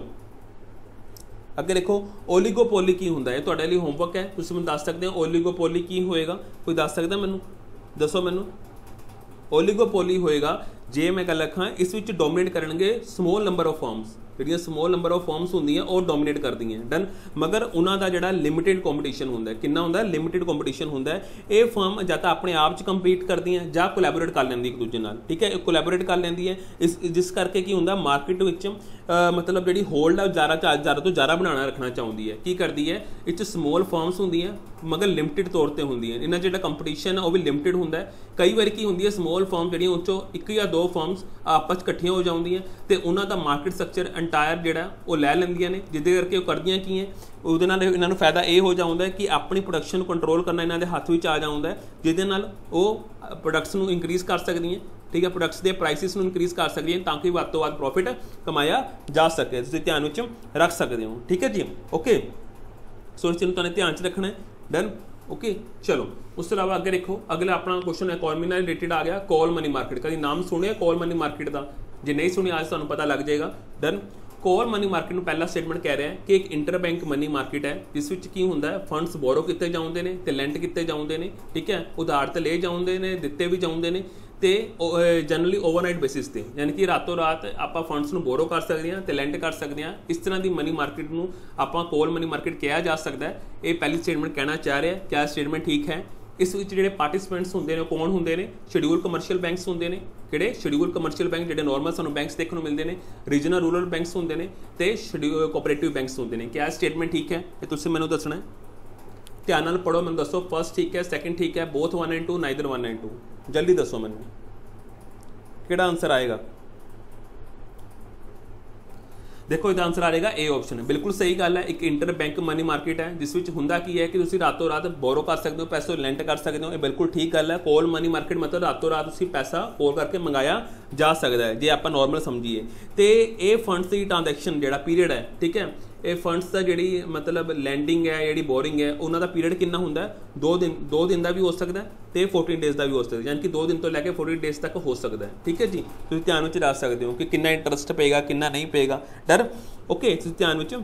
अगे देखो ओलीगोपोली की होंदा है, तुहाडे लई होमवर्क है, तुसीं मैनूं दस सकते हो ओलीगोपोली की होएगा, कोई दस सकदा मैनूं, दसो मैनूं। ओलीगोपोली होएगा जे मैं गल रखा इस विच डोमीनेट करनगे समॉल नंबर ऑफ फर्म्स, ਜਿਹੜੀਆਂ ਸਮੋਲ ਨੰਬਰ ਆਫ ਫਰਮਸ ਹੁੰਦੀਆਂ ਉਹ ਡੋਮੀਨੇਟ ਕਰਦੀਆਂ ਡਨ, ਮਗਰ ਉਹਨਾਂ ਦਾ ਜਿਹੜਾ ਲਿਮਿਟਿਡ ਕੰਪੀਟੀਸ਼ਨ ਹੁੰਦਾ ਕਿੰਨਾ ਹੁੰਦਾ, ਲਿਮਿਟਿਡ ਕੰਪੀਟੀਸ਼ਨ ਹੁੰਦਾ। ਇਹ ਫਰਮ ਜਾਂ ਤਾਂ ਆਪਣੇ ਆਪ 'ਚ ਕੰਪੀਟ ਕਰਦੀਆਂ ਜਾਂ ਕੋਲੈਬੋਰੇਟ ਕਰ ਲੈਂਦੀ ਇੱਕ ਦੂਜੇ ਨਾਲ, ਠੀਕ ਹੈ, ਇਹ ਕੋਲੈਬੋਰੇਟ ਕਰ ਲੈਂਦੀ ਹੈ ਇਸ ਜਿਸ ਕਰਕੇ ਕੀ ਹੁੰਦਾ ਮਾਰਕੀਟ ਵਿੱਚ ਮਤਲਬ ਜਿਹੜੀ ਹੋਲਡ ਆ ਜ਼ਿਆਦਾ ਤੋਂ ਜ਼ਿਆਦਾ ਬਣਾਉਣਾ ਰੱਖਣਾ ਚਾਹੁੰਦੀ ਹੈ। ਕੀ ਕਰਦੀ ਹੈ ਇਹ 'ਚ ਸਮੋਲ ਫਰਮਸ ਹੁੰਦੀਆਂ ਮਗਰ ਲਿਮਿਟਿਡ ਤੌਰ 'ਤੇ ਹੁੰਦੀਆਂ, ਇਹਨਾਂ ਜਿਹੜਾ ਕੰਪੀਟੀਸ਼ਨ ਉਹ ਵੀ ਲਿਮਿਟਿਡ ਹੁੰਦਾ। ਕਈ ਵਾਰੀ ਕੀ ਹੁੰਦੀ ਹੈ ਸਮੋਲ ਫਰਮ ਜਿਹੜੀਆਂ ਉਹ 'ਚੋਂ ਇੱਕ ਜਾਂ ਦੋ ਫਰਮਸ ਆਪਸ 'ਚ ਇਕੱਠੀਆਂ ਹੋ ਜਾਂਦੀਆਂ ਤੇ ਉਹਨਾਂ ਦਾ ਮਾਰਕੀਟ ਸਟਰਕਚਰ ਐਂਟਾਇਰ ਜਿਹੜਾ ਉਹ ਲੈ ਲੈਂਦੀਆਂ ਨੇ, ਜਿਹਦੇ ਕਰਕੇ ਉਹ ਕਰਦੀਆਂ ਕੀ ਹੈ ਉਹਦੇ ਨਾਲ ਇਹਨਾਂ ਨੂੰ ਫਾਇਦਾ ਇਹ ਹੋ ਜਾਂਦਾ ਕਿ ਆਪਣੀ ਪ੍ਰੋਡਕਸ਼ਨ ਨੂੰ ਕੰਟਰੋਲ ਕਰਨਾ ਇਹਨਾਂ ਦੇ ਹੱਥ ਵਿੱਚ ਆ ਜਾਂਦਾ, ਜਿਹਦੇ ਨਾਲ ਉਹ ਪ੍ਰੋਡਕਟਸ ਨੂੰ ਇਨਕਰੀਜ਼ ਕਰ ਸਕਦੀਆਂ, ठीक है, प्रोडक्ट्स के प्राइसिस ਨੂੰ इंक्रीज़ कर सकती हैं ताकि ਵੱਧ ਤੋਂ ਵੱਧ प्रॉफिट कमाया जा सके, ਤੁਸੀਂ ਧਿਆਨ ਵਿੱਚ रख सकते हो, ठीक है जी। ओके सो इस चीज़ तुहानूं ध्यान च रखना है डन। ओके चलो उस तो इलावा अगे देखो अगला अपना क्वेश्चन इकोनॉमी नाल रिलेटेड आ गया कॉल मनी मार्केट। कभी नाम सुनिया कॉल मनी मार्केट का, जे नहीं सुनिया आज तुहानूं पता लग जाएगा डन। कॉल मनी मार्केट में पहला स्टेटमेंट कह रहा है कि एक इंटर बैंक मनी मार्केट है जिस विच की हुंदा है फंड्स बोरो किए जाते हैं तो लेंट किए जाते हैं, ठीक है, उधार तो ले जाते हैं दिते भी जाते हैं तो जनरली ओवरनाइट बेसिस ते, यानी कि रातों रात आप फंड्स ਨੂੰ बोरो कर सकते हैं तो लेंट कर सकते हैं। इस तरह की मनी मार्केट ਨੂੰ ਆਪਾਂ कॉल मनी मार्केट कहा जा सकता है। ये पहली स्टेटमेंट कहना चाह रहे हैं, क्या स्टेटमेंट ठीक है। इस विच ਜਿਹੜੇ ਪਾਰਟਿਸਪੈਂਟਸ ਹੁੰਦੇ ਨੇ ਕੌਣ ਹੁੰਦੇ ਨੇ, ਸ਼ਡਿਊਲ ਕਮਰਸ਼ੀਅਲ ਬੈਂਕਸ ਹੁੰਦੇ ਨੇ, ਕਿਹੜੇ ਸ਼ਡਿਊਲ ਕਮਰਸ਼ੀਅਲ ਬੈਂਕ ਜਿਹੜੇ ਨਾਰਮਲ ਸਾਨੂੰ ਬੈਂਕਸ ਦੇਖਣ ਨੂੰ ਮਿਲਦੇ ਨੇ, ਰੀਜਨਲ ਰੂਰਲ ਬੈਂਕਸ ਹੁੰਦੇ ਨੇ ਤੇ ਸ਼ਡਿਊਲ ਕੋਆਪਰੇਟਿਵ ਬੈਂਕਸ ਹੁੰਦੇ ਨੇ। क्या स्टेटमेंट ठीक है ਇਹ ਤੁਸੀਂ ਮੈਨੂੰ ਦੱਸਣਾ ਹੈ, ਧਿਆਨ ਨਾਲ ਪੜੋ, ਮੈਨੂੰ ਦੱਸੋ ਫਸਟ ਠੀਕ ਹੈ, ਸੈਕੰਡ ਠੀਕ ਹੈ, ਬੋਥ 1 and 2, ਨਾਈਦਰ 1 and 2, ਜਲਦੀ ਦੱਸੋ ਮੈਨੂੰ ਕਿਹੜਾ ਆਨਸਰ ਆਏਗਾ। देखो इसका आंसर आ जाएगा ए ऑप्शन, बिल्कुल सही गल है। एक इंटर बैंक मनी मार्केट है जिस विच हुंदा की है कि तुसीं रातों रात बोरो कर सकते हो, पैसे लेंट कर सकते हो, ये बिल्कुल ठीक गल है। कॉल मनी मार्केट मतलब रातों रात तुसीं पैसा कॉल करके मंगाया जा सकता है जे आप नॉर्मल समझिए। तो ये फंड्स की ट्रांजैक्शन जिहड़ा पीरियड है, ठीक है, ये फंड्स का जी मतलब लैंडिंग है जी बोरिंग है उन्होंने पीरियड कितना होंगे 2 दिन का भी हो सकता है तो 14 डेज़ का भी हो सकता है, यानी कि 2 दिन तो लैके 14 डेज़ तक हो सकता है, ठीक है जी। तुम ध्यान में रख सकते हो कि कितना इंटरस्ट पेगा कितना नहीं पेगा डर। ओके ध्यान में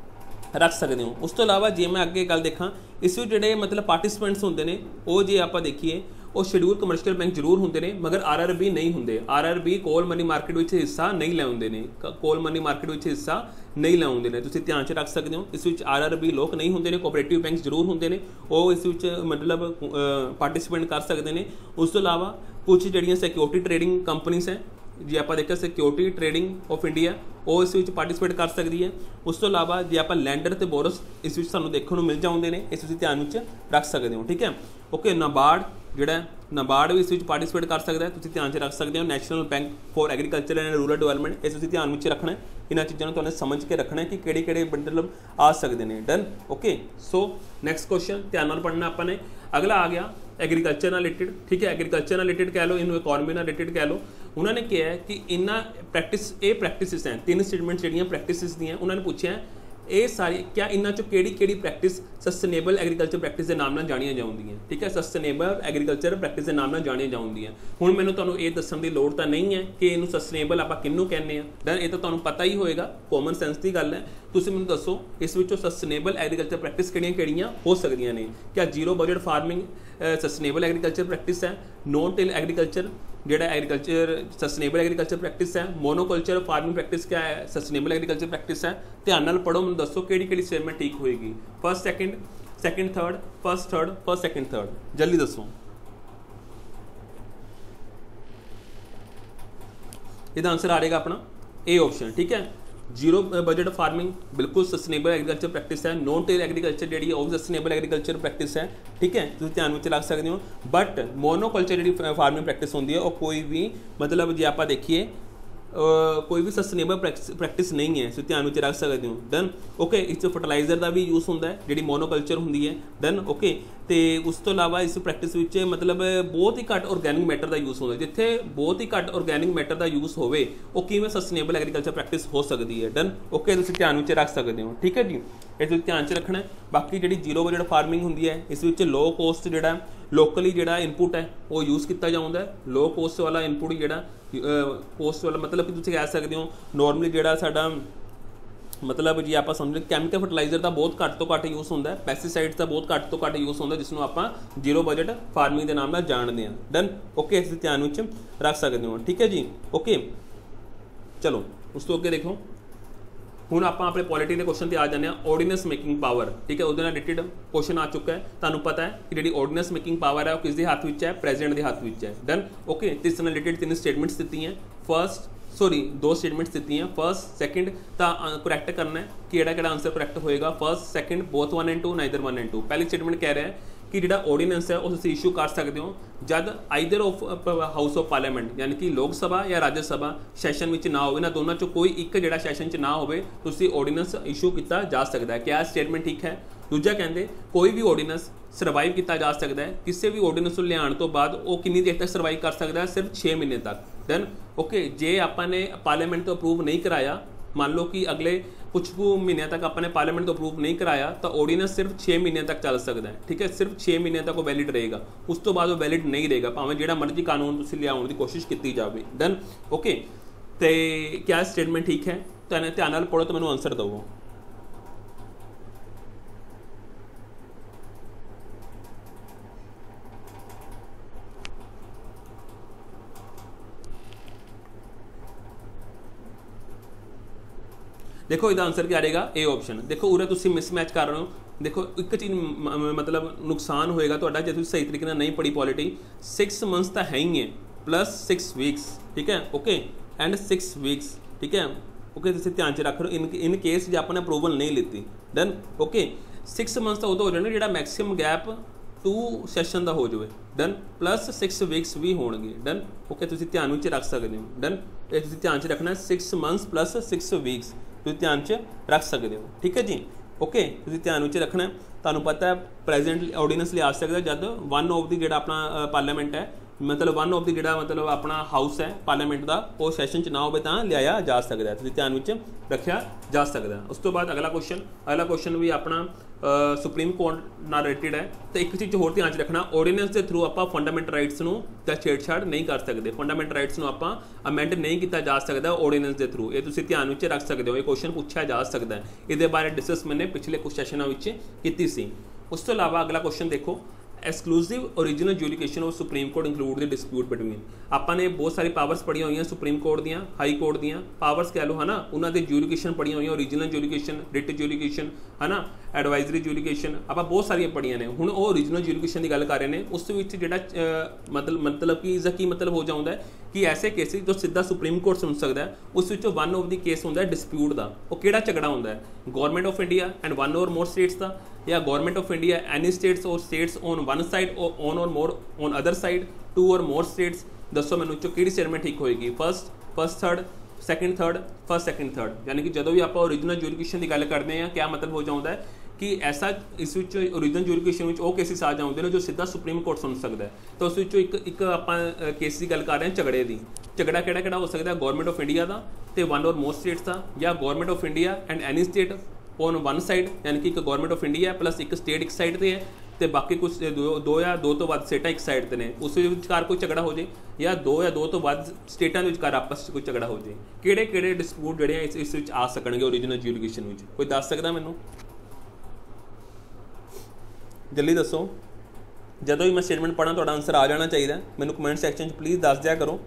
रख सकते हो। उस तो इलावा जे मैं अगे गल देखा इस जोड़े मतलब पार्टिसिपेंट्स होंगे ने वो जे आप देखिए वो शेड्यूल कमर्शियल बैंक जरूर होंगे ने मगर RRB नहीं होंगे। RRB कॉल मनी मार्केट में हिस्सा नहीं लाउंदे ने, कॉल मनी मार्केट में हिस्सा नहीं लाउंदे ने, तुसीं ध्यान च रख सकते हो। इस विच RRB लोग नहीं होंगे ने, कोऑपरेटिव बैंक जरूर होंगे ने, वो इस विच मतलब पार्टिसिपेट कर सकते हैं। उस तो इलावा कुछ जिहड़ियां सिक्योरिटी ट्रेडिंग कंपनीज हैं जे आप देखा सिक्योरिटी ट्रेडिंग ऑफ इंडिया वो इस विच पार्टिसिपेट कर सकती है। उस तो इलावा जे आप लैंडर तो बोरस इस विच सानूं देखने को मिल जाते हैं, इस तुसीं ध्यान में रख सकते हो, ठीक है। ओके नाबार्ड जिहड़ा नाबार्ड भी इस विच पार्टिसिपेट कर सकता है, तुसीं ध्यान च रख सकते हो। National Bank for Agriculture and Rural Development इस तुसीं ध्यान में रखना है, इन्हां चीज़ों तुहानूं समझ के रखना है कि किहड़े मतलब आ सकते हैं done. Okay so next question ध्यान नाल पढ़ना आपने। अगला आ गया एग्रीकल्चर नाल रिलेटेड, ठीक है, एग्रीकल्चर नाल रिलेटेड कह लो, इनू इकोनॉमी नाल रिलेटेड कह लो। उन्होंने कहा है कि इन्ना प्रैक्टिस हैं 3 स्टेटमेंट जिहड़ियां प्रैक्टिस दियां उन्होंने पूछा ये सारी क्या इन्हां चों किहड़ी प्रैक्टिस सस्टेनेबल एग्रीकल्चर प्रैक्टिस के नाम नाल जाणियां जाउंदियां, ठीक है, सस्टेनेबल एग्रीकल्चर प्रैक्टिस के नाम नाल जाणियां जाउंदियां। हुण मैनूं तुहानूं ये दस्सण दी लोड़ तां नहीं है कि इहनूं सस्टेनेबल आपां किहनूं कहने आ, दैन ये तो तुहानूं पता ही होएगा, कॉमन सेंस की गल है। तुसीं मैनूं दस्सो इस विचों सस्टेनेबल एग्रीकल्चर प्रैक्टिस किहड़ियां हो सकदियां ने। क्या zero budget farming sustainable agriculture practice है, नॉन टिल एग्रीकल्चर जिहड़ा एग्रीकल्चर सस्टेनेबल एग्रीकल्चर प्रैक्टिस है, मोनोकल्चर फार्मिंग प्रैक्टिस क्या है, सस्टेनेबल एग्रीकल्चर प्रैक्टिस है। ध्यान नाल पढ़ो, मैनूं दस्सो किहड़ी स्टेटमेंट ठीक होएगी, first second third, first second third, जल्दी दस्सो। इसका आंसर आ जाएगा अपना ए ऑप्शन, ठीक है। जीरो बजट फार्मिंग बिल्कुल सस्टेनेबल एग्रीकल्चर प्रैक्टिस है, नॉन टेल एग्रीकल्चर जी वो सस्टेनेबल एग्रीकल्चर प्रैक्टिस है, ठीक है, तुम ध्यान में रख सकते हो। बट मोनोकल्चर जी फार्मिंग प्रैक्टिस होंगी है वो कोई भी मतलब जो आप देखिए कोई भी सस्टेनेबल प्रैक्टिस नहीं है, ध्यान में रख सकते हो डन। ओके इस फर्टिलाइजर का भी यूज़ होंगे जी मोनोकल्चर होंगी है डन। ओके तो उस तो इलावा इस प्रैक्टिस मतलब बहुत ही घट ऑर्गैनिक मैटर का यूज़ होंगे, जिथे बहुत ही घट ऑर्गैनिक मैटर का यूज़ हो किवें सस्टेनेबल एग्रीकल्चर प्रैक्टिस हो सकती है डन। ओके तुम ध्यान में रख सकते हो, ठीक है जी। इस ध्यान च रखना है। बाकी जी जीरो बजट फार्मिंग होंगी है इस लो कोस्ट जोड़ा लोकली जोड़ा इनपुट है वो यूज़ किया जाता है। लो कोस्ट वाला इनपुट जोड़ा कोस्ट वाला मतलब कि तुम कह सकते हो नॉर्मली जोड़ा साडा मतलब जी आप समझ कैमिकल फर्टिलाइजर का बहुत घट तो घट यूज़ होंगे, पैसटीसाइड्स का बहुत घट तो घट यूज़ होंगे जिसनों आप जीरो बजट फार्मिंग के नाम नाल जानते हैं। डन ओके, इस ध्यान में रख सकते हो। ठीक है जी ओके, चलो उस तो अगे देखो हुण आप अपने पॉलिटी के क्वेश्चन पर आ जाने ऑर्डीनेंस मेकिंग पावर। ठीक है, उसके रिलेटेड क्वेश्चन आ चुका है, तुहानूं पता है कि जी ऑर्डीनेंस मेकिंग पावर है वो किसके हाथ में है, प्रेजिडेंट के हाथ में है। डन ओके, तो इस रिलेटेड 3 स्टेटमेंट्स दी हैं, फर्स्ट सॉरी 2 स्टेटमेंट्स दी हैं, फर्स्ट सैकेंड तो करैक्ट करना है कि किहड़ा आंसर करैक्ट होएगा, first second both 1 and 2 neither 1 and 2। पहली स्टेटमेंट कह रहा है कि जिहड़ा ऑर्डीनेंस है उस इशू कर सकते हो जब either of House of Parliament यानी कि लोक सभा या राज्य सभा सैशन में ना हो, दोनों चो कोई एक जिहड़ा सैशन च ना हो तो ऑर्डीनेंस इशू किया जा सकता है। क्या स्टेटमेंट ठीक है? दूजा कहते कोई भी ऑर्डीनेंस सर्वाइव किया जा सकता है, किसी भी ऑर्डीनेंस लियाण तो बाद वो कितनी देर तक सर्वाइव कर सकता है, सिर्फ 6 महीने तक। डन ओके, जे आपने पार्लीमेंट तो अप्रूव नहीं कराया, मान लो कि अगले कुछ महीनों तक अपने पार्लीमेंट तो अप्रूव नहीं कराया तो ऑर्डीनेंस सिर्फ 6 महीने तक चल सकता है। ठीक है, सिर्फ 6 महीने तक वो वैलिड रहेगा, उस तो बाद वो वैलिड नहीं रहेगा भावें जिहड़ा मर्जी कानून तुसीं लियाउण दी कोशिश की जाए। डन ओके, तो क्या स्टेटमेंट ठीक है? तो ध्यान नाल पढ़ो तो मैनूं आंसर दवो। देखो इसका आंसर क्या रहेगा, ए ऑप्शन। देखो उरे तुसीं मिसमैच कर रहे हो। देखो एक चीज़ मतलब नुकसान होएगा तुहाडा जे तुसीं सही तरीके नाल नहीं पढ़ी पॉलिटी। 6 मंथ्स तो है ही है प्लस 6 वीक्स। ठीक है ओके, एंड 6 वीक्स। ठीक है ओके, तुसीं ध्यान च रख रहे हो इन केस जो आपने अप्रूवल नहीं लीती। डन ओके, 6 मंथ्स तो उदों हो जाने जिहड़ा मैक्सिमम गैप 2 सैशन का हो जाए। डन प्लस 6 वीक्स भी होणगे। डन ओके, तुसीं ध्यान में रख सकते हो। डन ये तुसीं ध्यान च रखना 6 मंथ्स प्लस 6 वीक्स तुसीं ध्यान च रख सकते हो। ठीक है जी ओके, तुसीं ध्यान में रखना है। तुहानूं पता है प्रेजिडेंट ऑर्डीनेंस लिया सकता जब वन ऑफ दी जिहड़ा अपना पार्लीमेंट है मतलब वन ऑफ दी जिहड़ा मतलब अपना हाउस है पार्लीमेंट का वो सैशन च ना हो तो लिया जा सकता है, तुसीं ध्यान में रखा जा सकता है। उस तो बाद अगला क्वेश्चन भी अपना सुप्रीम कोर्ट नाल रिलेटेड है। तो एक चीज़ होर ध्यान च रखना, ऑर्डीनेंस के थ्रू आप फंडामेंटल राइट्स नूं दा छेड़छाड़ नहीं कर सकते, फंडामेंटल राइट्स नूं आपां अमेंड नहीं किया जा सकता ऑर्डीनेंस के थ्रू। ये तुसीं ध्यान में रख सकते हो, ये क्वेश्चन पूछा जा सकता है। ये बारे डिस्कस मैंने पिछले कुछ सैशनों में की सी। उस तो इलावा अगला क्वेश्चन देखो, exclusive original adjudication of Supreme Court include the dispute between. आपने बहुत सारी पावर्स पढ़िया हुई सुप्रीम कोर्ट दियाँ, हाई कोर्ट दियाँ पावर्स कह लो है ना, उन्होंने ज्यूडिकेशन पढ़िया हुई, ओरिजिनल ज्यूडिकेशन, रिट ज्यूडिकेशन है ना, एडवाइजरी ज्यूडिकेशन आप बहुत सारिया पढ़िया ने। हुण वो ओरिजिनल ज्यूडिकेशन की गल कर रहे हैं, उस जिहड़ा मतलब कि इसका की मतलब हो जाता है कि ऐसे केसेस जो सीधा सुप्रीम कोर्ट सुन सकता है उस वन ऑफ द केस होंदा है डिस्प्यूट का। वो किहड़ा झगड़ा होंदा है, Government of India and one or more states का, या Government of India any states or states on one side on or more on other side, 2 और मोर स्टेट्स। दसो मैनूं किहड़ी स्टेटमेंट ठीक होएगी, first third second third, first second third. यानी कि जो भी आप ओरिजिनल ज्यूडिकेशन की गल करते हैं क्या मतलब हो जाता है कि ऐसा इस ओरिजिनल ज्यूडिकेशन में वो केसिस आ जाते हैं जो सीधा सुप्रीम कोर्ट सुन सकता है। तो उस एक आप केस की गल कर रहे हैं झगड़े की। झगड़ा किहड़ा हो सकता है, गवर्नमेंट ऑफ इंडिया का तो वन और मोर स्टेट्स का, या Government of India and any state on one side यानी कि एक गवर्नमेंट ऑफ इंडिया प्लस एक स्टेट एक साइड पर है तो बाकी कुछ दो या दो तो वध स्टेटा एक साइड पर ने, उस विचकार कोई झगड़ा हो जाए, या दो तो वध स्टेटा के विचकार आपस कोई झगड़ा हो जाए। किहड़े डिस्प्यूट जिहड़े इस आ सकणगे ओरिजिनल ज्यूडिकेशन में, कोई दस सकदा मैनूं? जल्दी दसो, जदों भी मैं स्टेटमेंट पढ़ा तुहाडा आंसर आ जाना चाहिए। मैनूं कमेंट सैक्शन प्लीज़ दस दिया करो।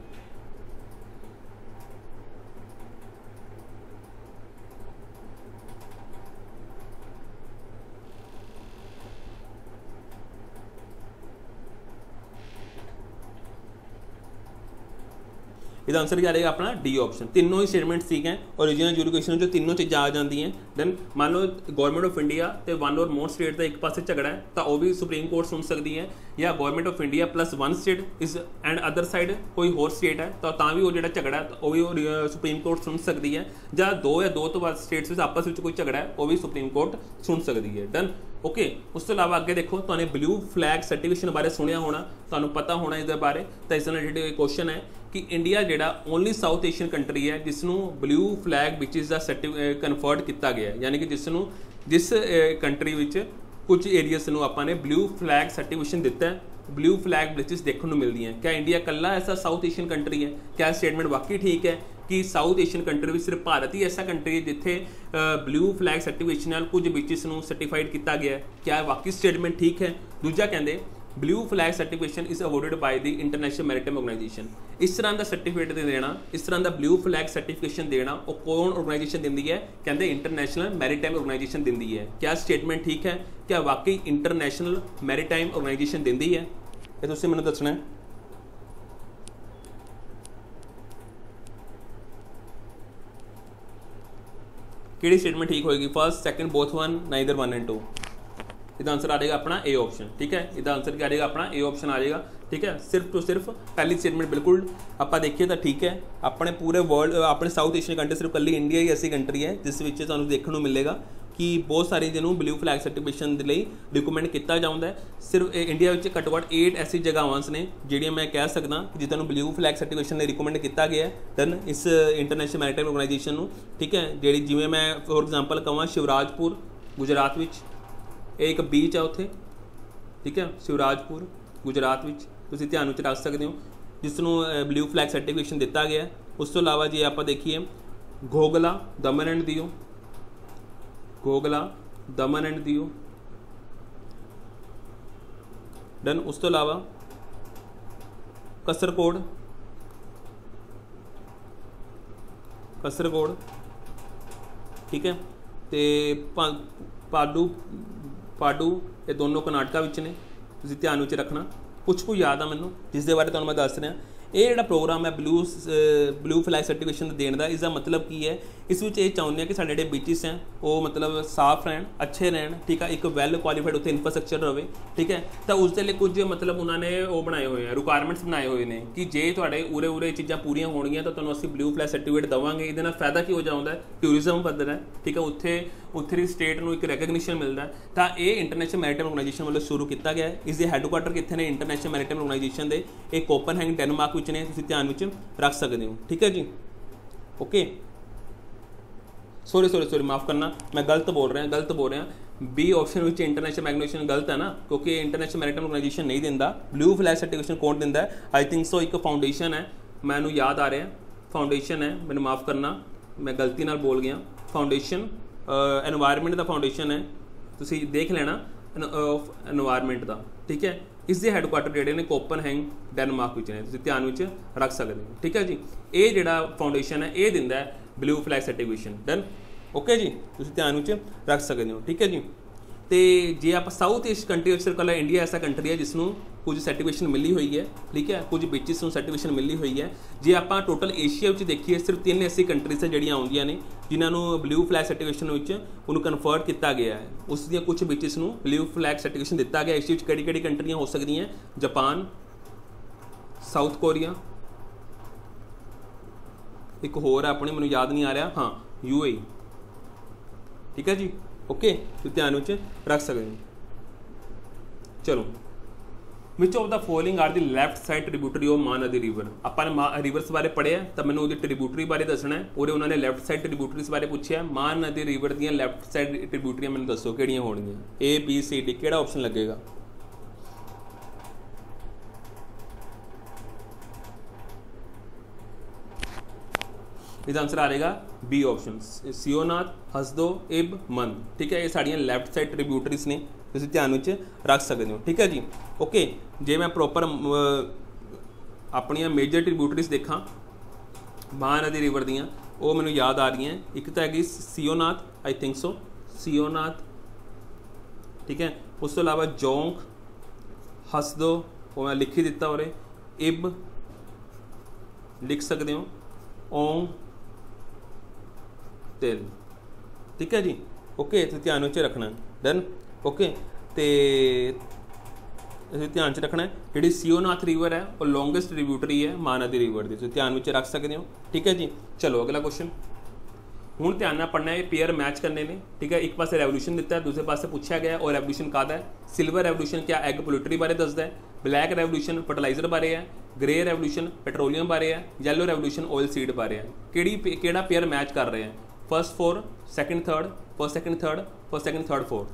इसका आंसर क्या रहेगा अपना डी ऑप्शन। तीनों ही स्टेटमेंट ठीक है, ओरिजिनल ज्यूडिकेशन जो तीनों चीज़ा आ जाती हैं। दैन मान लो गवर्नमेंट ऑफ इंडिया तो वन और मोर स्टेट का एक पासे झगड़ा है तो वह भी सुप्रीम कोर्ट सुन सकती है, या Government of India plus one state is and other side कोई होर स्टेट है तो भी वो जो झगड़ा है वो भी सुप्रीम कोर्ट सुन सकती है, या दो तो बाद स्टेट्स में आपस में कोई झगड़ा है वो भी सुप्रीम कोर्ट सुन सकती है। डन ओके, उस तो इलावा अगे देखो तुमने ब्लू फ्लैग सर्टिफिकेशन बारे सुनिया होना, तुहानूं पता होना इस बारे। तो इस रिलेटेड क्वेश्चन है कि इंडिया जिहड़ा ओनली साउथ एशियन कंट्री है जिसनों ब्लू फ्लैग बीचेस का कन्फर्ट किया गया है, यानी कि जिस कंट्री विच कुछ एरियस नूं आपां ने ब्लू फ्लैग सर्टिफिकेशन दिता है, ब्लू फ्लैग बीचेस देखने को मिलती हैं। क्या इंडिया कल्ला ऐसा साउथ एशियन कंट्री है? क्या स्टेटमेंट वाकई ठीक है कि साउथ एशियन कंट्री में सिर्फ भारत ही ऐसा कंट्री है जिथे ब्लू फ्लैग सर्टिफिकेशन नाल कुछ बीचेस नूं सर्टिफाइड किया गया है? क्या वाकई स्टेटमेंट ठीक है? दूजा कहते blue flag certification is awarded by the International Maritime Organization. इस तरह का सर्टिफिकेट देना, इस तरह का ब्लू फ्लैग सर्टिफिकेशन देना वो कौन ऑर्गेनाइजेशन दिंदी है? कहते इंटरनेशनल मैरीटाइम ऑर्गेनाइजेशन दिंदी है। क्या स्टेटमेंट ठीक है? क्या वाकई इंटरनेशनल मैरीटाइम ऑर्गेनाइजेशन दिंदी है? ये तुसीं मैनूं दसना है। किहड़ी स्टेटमेंट ठीक होएगी? First, second, both one, neither one and two. इसका आंसर आ जाएगा अपना ए ऑप्शन। ठीक है, इसका आंसर क्या आ जाएगा? अपना ए ऑप्शन आ जाएगा। ठीक है, सिर्फ तो सिर्फ पहली स्टेटमेंट बिल्कुल आप देखिए तो ठीक है। अपने पूरे वर्ल्ड, अपने साउथ एशियन कंट्री सिर्फ कल्ली इंडिया ही ऐसी कंट्री है जिस विच तुहानूं देखने को मिलेगा कि बहुत सारी जिन्हों ब्लू फ्लैग सर्टिफिकेशन के लिए रिकमेंड किया जाता है। सिर्फ इंडिया में घट्टो घट्ट 8 ऐसी जगहों ने जिहड़ियां मैं कह सकदा जिन्होंने ब्लू फ्लैग सर्टिफिकेशन रिकमेंड किया गया है डन इस इंटरनेशनल मैरीटाइम ऑर्गेनाइजेशन को। ठीक है, जी जिवें मैं फॉर एग्जाम्पल कहां शिवराजपुर गुजरात विच एक बीच है उत्थे। ठीक है, शिवराजपुर गुजरात विच तुसीं ध्यान विच रख सकते हो जिसनों ब्लू फ्लैग सर्टिफिकेशन दिता गया है। उस तो इलावा जे आप देखिए घोगला दमन एंड दियो, घोगला दमन एंड दियो डन। उस तो इलावा कसरकोड, कसरकोड। ठीक है, तो पाडू पाडू ये दोनों कर्नाटका विच ने, तुसीं ध्यान विच रखना। कुछ याद आ मैनूं जिसके बारे तुहानूं मैं दस रहा। ये जिहड़ा प्रोग्राम है ब्लू फ्लैग सर्टिफिकेशन देने का, इसका मतलब की है? इस विच ये चाहुंदे कि साडे जिहड़े बीचेस हैं वो मतलब साफ रहन, अच्छे रहन। ठीक है, एक वैल क्वालीफाइड उत्थे इंफ्रास्ट्रक्चर रहे। ठीक है, तो उसके लिए कुछ मतलब उन्होंने वो बनाए हुए हैं, रिक्वायरमेंट्स बनाए हुए हैं कि जे तुहाडे उरे उरे चीज़ां पूरियां होणगियां तो तुहानूं असीं ब्लू फ्लैग सर्टिफिकेट देवांगे। इहदे नाल फायदा की हो जाता है? टूरिज्म बढ़दा है। ठीक है, उत्थे दी स्टेट नूं एक रैकगनीशन मिलता है। तो ये इंटरनेशनल मैरीटाइम ऑर्गेनाइजेशन वालों शुरू किया गया है। इसके हैडकुआटर कितने ने इंटरनेशनल मैरीटाइम ऑर्गेनाइजेशन के? एक कोपनहेगन डेनमार्क विच ने, तुसीं ध्यान विच रख सकते हो। ठीक है जी, ओके। सॉरी माफ़ करना, मैं गलत बोल रहा। बी ऑप्शन विच इंटरनेशनल मैग्नेशन गलत है ना, क्योंकि इंटरनेशनल मैरीटाइम ऑर्गेनाइजेशन नहीं दिंदा। ब्लू फ्लैग सर्टिफिकेशन कौन दिंदा है? आई थिंक सो एक फाउंडेशन है, मैनू याद आ रहा है, फाउंडेशन है। मैंने माफ़ करना, मैं गलती नाल बोल गया। फाउंडेशन एनवायरमेंट का फाउंडेशन है, तुसीं देख लेना एनवायरमेंट का। ठीक है, इसके हैडकुआटर जिहड़े ने कोपनहेगन डेनमार्क विच ने, तुसीं ध्यान विच रख सकते हो। ठीक है जी, ये जिहड़ा फाउंडेशन है ये दिंदा है blue flag certification done. Okay जी, तुसीं ध्यान विच रख सकते हो। ठीक है जी, तो जे आप साउथ ईस्ट कंट्री सिर्फ कल इंडिया ऐसा कंट्री है जिसनों कुछ सर्टिफिकेशन मिली हुई है। ठीक है, कुछ बीचेस नूं सर्टिफिकेशन मिली हुई है। जे आप टोटल एशिया में देखिए सिर्फ 3 ऐसी कंट्रीज है जिहड़ियां आउंदियां ने जिन्होंने ब्लू फ्लैग सर्टिफिकेशन उन्होंने कन्फर्ट किया गया है। उस दी कुछ बीचेस नूं ब्लू फ्लैग सर्टिफिकेशन दिता गया। एशिया में किहड़ी कंट्रियां हो सकती हैं? जापान, साउथ कोरिया, एक होर है अपनी मैनूं याद नहीं आ रहा, हाँ UAE। ठीक है जी, ओके, तो ध्यान विच रख सकते हैं। चलो, which of the following are the left side tributary of Mahanadi river. आपने रिवर्स बारे पढ़िया तो मैंने वो ट्रिब्यूटरी बारे दसना है, और उन्होंने लैफ्ट साइड ट्रिब्यूटरीज बारे पूछा। महानदी रिवर दी लैफ्ट साइड ट्रिब्यूटरियां मैंने दसो किहड़ियां होणगियां? A B C D, किहड़ा ऑप्शन लगेगा? इसका आंसर आ जाएगा बी ऑप्शन, सियोनाथ, हसदो, इब, मन। ठीक है, ये साड़ियाँ लैफ्ट साइड ट्रिब्यूटरीज ने, तुसीं ध्यान विच रख सकते हो। ठीक है जी, ओके। जे मैं प्रॉपर अपनियां मेजर ट्रिब्यूटरीज देखा महानदी रिवर दियाँ, वो मैनूं याद आ रही हैं। एक तो हैगी सियोनाथ, आई थिंक सो सियोनाथ। ठीक है, उस तो इलावा जोंक, हसदो, वो मैं लिख ही दिता, और इब लिख सकते हो, ओंग, तेल। ठीक है जी, ओके, तो ध्यान विच रखना डन। ओके, तो ध्यान च रखना है जी सियोनाथ रिवर है वो लॉन्गेस्ट ट्रिब्यूटरी है महानदी रिवर की, तो ध्यान विच रख सकते हो। ठीक है जी, चलो अगला क्वेश्चन। हूँ ध्यान नाल पढ़ना है, पेयर मैच करने ने। ठीक है, एक पासे रेवोल्यूशन दिता है, दूसरे पासे पूछा गया और रेवोल्यूशन काहदा है? सिल्वर रेवोल्यूशन क्या एग पोल्ट्री बारे दसदा है? ब्लैक रेवोल्यूशन फर्टिलाइजर बारे है, ग्रे रेवोल्यूशन पेट्रोलियम बारे है, येलो रेवोल्यूशन ऑयल सीड बारे है। केड़ा पेयर मैच कर रहे हैं? First four, second third, first second third, first second third fourth.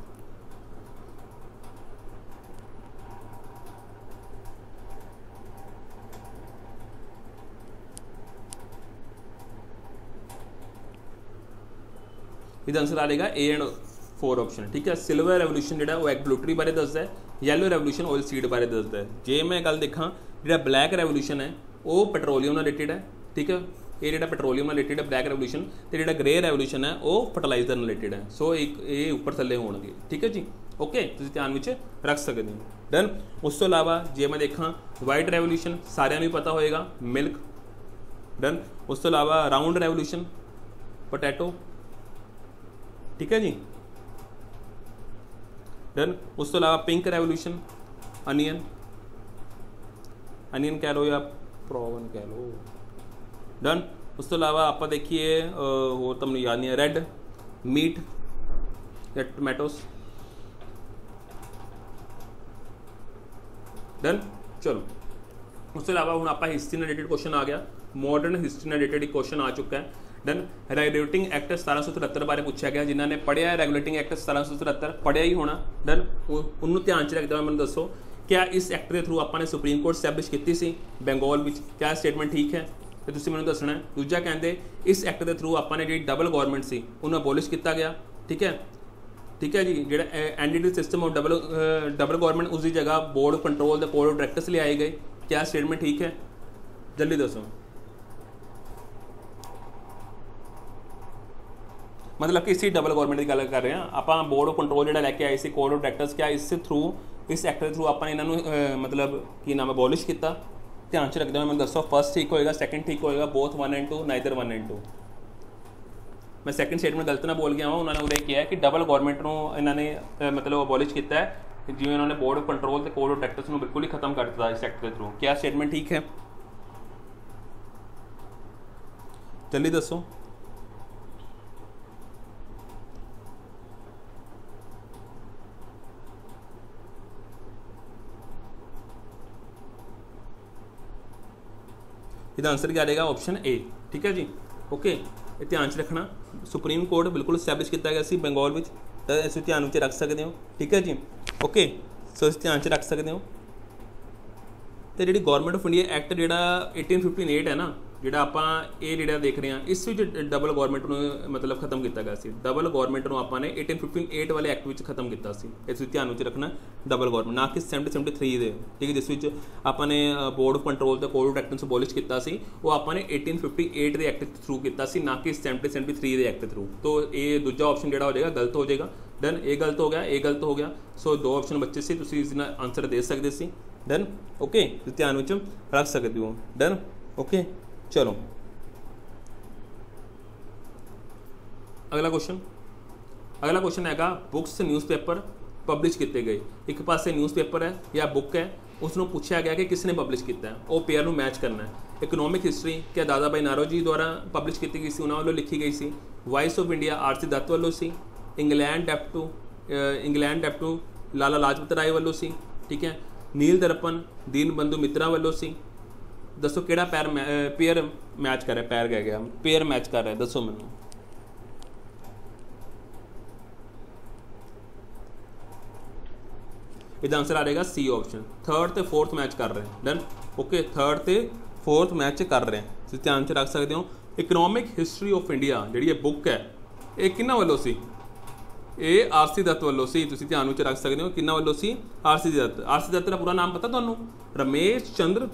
इसका आंसर आ जाएगा ए एंड 4 ऑप्शन। ठीक है, सिल्वर रेवोल्यूशन जो वो एग बारे दसदा है, येलो रेवोल्यूशन ऑयल सीड बारे दसदा है। जे मैं गल देखा जो ब्लैक रेवोल्यूशन है वो पेट्रोलियम नाल रिलेटेड है। ठीक है, ये जो पेट्रोलियम नाल रिलेटेड है ब्लैक रेवोल्यूशन, तो जो ग्रे रेवोल्यूशन है वो फर्टिलाइजर नाल रिलेटेड है। सो एक ये उपर थले होणगे। ठीक है जी, ओके, तुसीं ध्यान विच रख सकते हो। डन। उस तो इलावा जे मैं देखा वाइट रेवोल्यूशन सारिਆਂ ਨੂੰ पता होएगा, मिल्क। डन। उस तो इलावा राउंड रेवोल्यूशन पोटैटो। ठीक है जी, डन। उस तो इलावा पिंक रेवोल्यूशन अनियन, अनियन कह लो या प्रोवन कह लो। डन। उस तो इलावा आप देखिए होर तुहानूं याद नहीं है, रेड मीट या टमैटोस। डन। चलो, उस तो इलावा हुण आपां हिस्ट्री नाल रिलेटेड क्वेश्चन आ गया, मॉडर्न हिस्ट्री नाल रिलेटेड एक क्वेश्चन आ चुका है। डन। रेगुलेटिंग एक्ट 1773 बारे पूछा गया, जिन्हों ने पढ़िया है रेगुलेटिंग एक्ट 1773 पढ़िया ही होना। डन। उन्होंने ध्यान च रखते हुए मैंने दसो क्या इस एक्ट के थ्रू आपने सुप्रीम कोर्ट सटैबलिश की सी बंगाल में? क्या स्टेटमेंट ठीक है? तो तुसीं मैनूं दसना है। दूजा कहते इस एक्ट के थ्रू आपने जी डबल गौरमेंट सी उन्होंने अबोलिश किया गया। ठीक है, ठीक है जी, जो एनडीटी सिस्टम ऑफ डबल गौरमेंट उसकी जगह board of control the court of directors ले आए गए। क्या स्टेटमेंट ठीक है? जल्दी दसो। मतलब कि इसी डबल गौरमेंट की गल कर रहे हैं आप। बोर्ड ऑफ कंट्रोल जो लैके आए थे कोड ऑफ डायरेक्टर्स, क्या इस थ्रू इस एक्ट के थ्रू आपने इन्होंने मतलब कि नाम अबोलिश किया? ध्यान च रखते हुए मैं दसो फर्स्ट ठीक होएगा, सैकेंड ठीक होएगा, बोथ 1 and 2, नाइदर 1 and 2। मैं सैकेंड स्टेटमेंट गलत ना बोल गया हूँ। उन्होंने उन्हें किया है कि डबल गौरमेंट को इन्होंने मतलब अबोलिश किया है, जिवें उन्होंने बोर्ड ऑफ कंट्रोल तो कोड ऑफ डायरेक्टर्स को बिल्कुल ही खत्म कर दिया इस एक्ट के थ्रू। क्या स्टेटमेंट ठीक है? जल्दी दसो। इसका आंसर क्या रहेगा? Option A. ठीक है जी, ओके, ये ध्यान च रखना। सुप्रीम कोर्ट बिल्कुल स्टैबलिश किया गया सी बंगाल में, तो इस ध्यान में रख सकते हो। ठीक है जी, ओके, सो इस ध्यान च रख सकते हो। तो जी गौरमेंट ऑफ इंडिया एक्ट जो 1858 है ना, जोड़ा आप ये देख रहे हैं, इस डबल गौरमेंट मतलब खत्म किया गया सी। डबल गौरमेंट को आपने 1858 वाले एक्ट में खत्म किया सी। इस ध्यान में रखना डबल गौरमेंट, ना कि 1773 दे। ठीक है, जिस आपने board of control the court of directors abolish किया सी, वो आपने 1858 के एक्ट थ्रू किया सी, ना कि 1773 के एक्ट थ्रू। तो ये दूजा ऑप्शन जो हो जाएगा गलत हो जाएगा। डन। ये गलत हो गया, ये गलत हो गया। सो 2 ऑप्शन बच्चे से तुसीं इसका आंसर दे सकते सी। डन, ओके, ध्यान में रख सकते हो। डन, ओके, चलो अगला क्वेश्चन हैगा बुक्स न्यूज़पेपर पब्लिश किए गए। एक पासे न्यूज़पेपर है या बुक है, उसनों पूछा गया कि किसने पब्लिश किया है, वो पेयर में मैच करना है। इकोनॉमिक हिस्ट्री क्या दादा भाई नारोजी द्वारा पब्लिश की गई सी, उन्होंने वालों लिखी गई सी। Voice of India R C. Dutt वालों सी। इंग्लैंड डेप्ट टू लाला लाजपत राय वालों सी। ठीक है, नील दर्पण दीन बंधु मित्रा वालों सी। दसो केड़ा पेयर मैच कर रहा है? पैर कह गया, पेयर मैच कर रहा है, दसो मैनू। इसका आंसर आ जाएगा सी ऑप्शन, थर्ड तो फोर्थ मैच कर रहे हैं। डन, ओके, थर्ड तो फोर्थ मैच कर रहे हैं। तुसीं ध्यान च रख सकते हो। इकोनॉमिक हिस्ट्री ऑफ इंडिया जी बुक है, ये किन्ना वालों सी? ये आर.सी. दत्त वालों सी। तुसीं ध्यान में रख सकते हो किन्ना वालों सी? आर.सी. दत्त। आर.सी. दत्त का पूरा नाम पता तुहानूं? Ramesh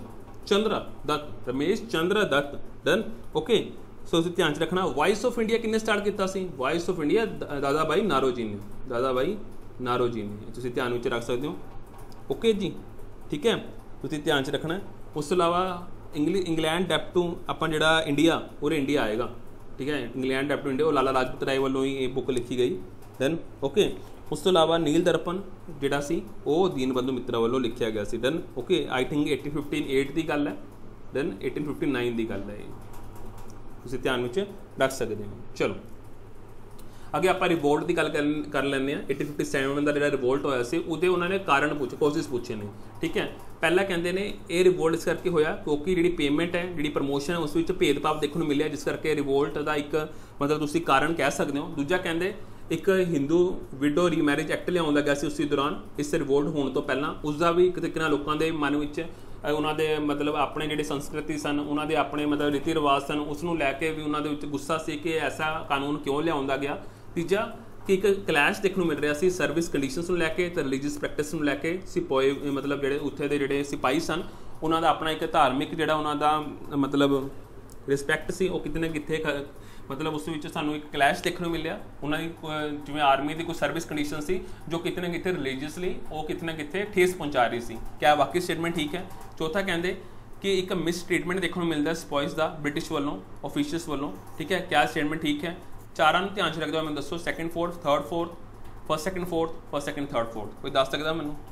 Chandra Dutt. Done, okay, so ध्यान च रखना। वॉइस ऑफ इंडिया किन्ने स्टार्ट किया सी? वॉइस ऑफ इंडिया दादा भाई नारोजी ने। दादा भाई नारोजी ने, तुसीं ध्यान में रख सकते हो। ओके जी, ठीक है, तुसीं ध्यान च रखना। उस तो इलावा इंग्लैंड डेप्ट टू आप जो इंडिया और इंडिया आएगा। ठीक है, इंग्लैंड डेप्ट टू इंडिया वो लाला लाजपत राय वालों ही ये बुक लिखी गई। डन, ओके, उस तो इलावा नील दर्पण जोड़ा सी वो दीन बंधु मित्रा वालों लिखा गया सी। डन, ओके, आई थिंक 1858 की गल है। डन, 1859 की गल है, तुसीं ध्यान में रख सकते हो। चलो अगे आप रिवोल्ट की गल कर लैंदे आ। 1857 का जो रिवोल्ट होया सी उहदे उन्होंने कारण पूछे, कोशिश पूछे ने, ठीक है। पहला कहते हैं ये रिवोल्ट इस करके होया क्योंकि जी पेमेंट है, जी प्रमोशन है, उस भेदभाव देखने को मिले, जिस करके रिवोल्ट का एक मतलब तुसीं कारण कह सकते हो। दूजा कहते एक हिंदू विडो रीमैरिज एक्ट लिया गया सी उस दौरान, इस रिवोल्ट होने तो पहला उसका भी एक तरीके नाल लोगों के मन में उन्होंने मतलब अपने जिहड़े संस्कृति सन, उन्होंने अपने मतलब रीति रिवाज सन, उसनूं लैके भी उन्होंने गुस्सा सी कि ऐसा कानून क्यों लिया गया। तीजा कि एक क्लैश देखने मिल रहा सी सर्विस कंडीशनस लैके तो रिलीजियस प्रैक्टिस लैके सिपाही मतलब जोड़े उत्थे दे जोड़े सिपाही सन, उन्होंने अपना एक धार्मिक जोड़ा उन्होंने मतलब रिस्पैक्ट सी कितने कितने मतलब उस सानू एक क्लैश देखने को मिलिया। उन्होंने जिवें आर्मी की कोई सर्विस कंडीशन सी जो कितने कितने रिलीजियसली वो कितने कितने ठेस पहुँचा रही सी। क्या वाकई स्टेटमेंट ठीक है। चौथा कहते कि एक मिस ट्रीटमेंट देखने को मिलता है स्पॉइस का ब्रिटिश वालों ऑफिशियल्स वालों, ठीक है। क्या स्टेटमेंट ठीक है। चारां ध्यान च रखते हो, मैं दसो second fourth third fourth, first second fourth, first second third fourth, कोई दस सकता मैं?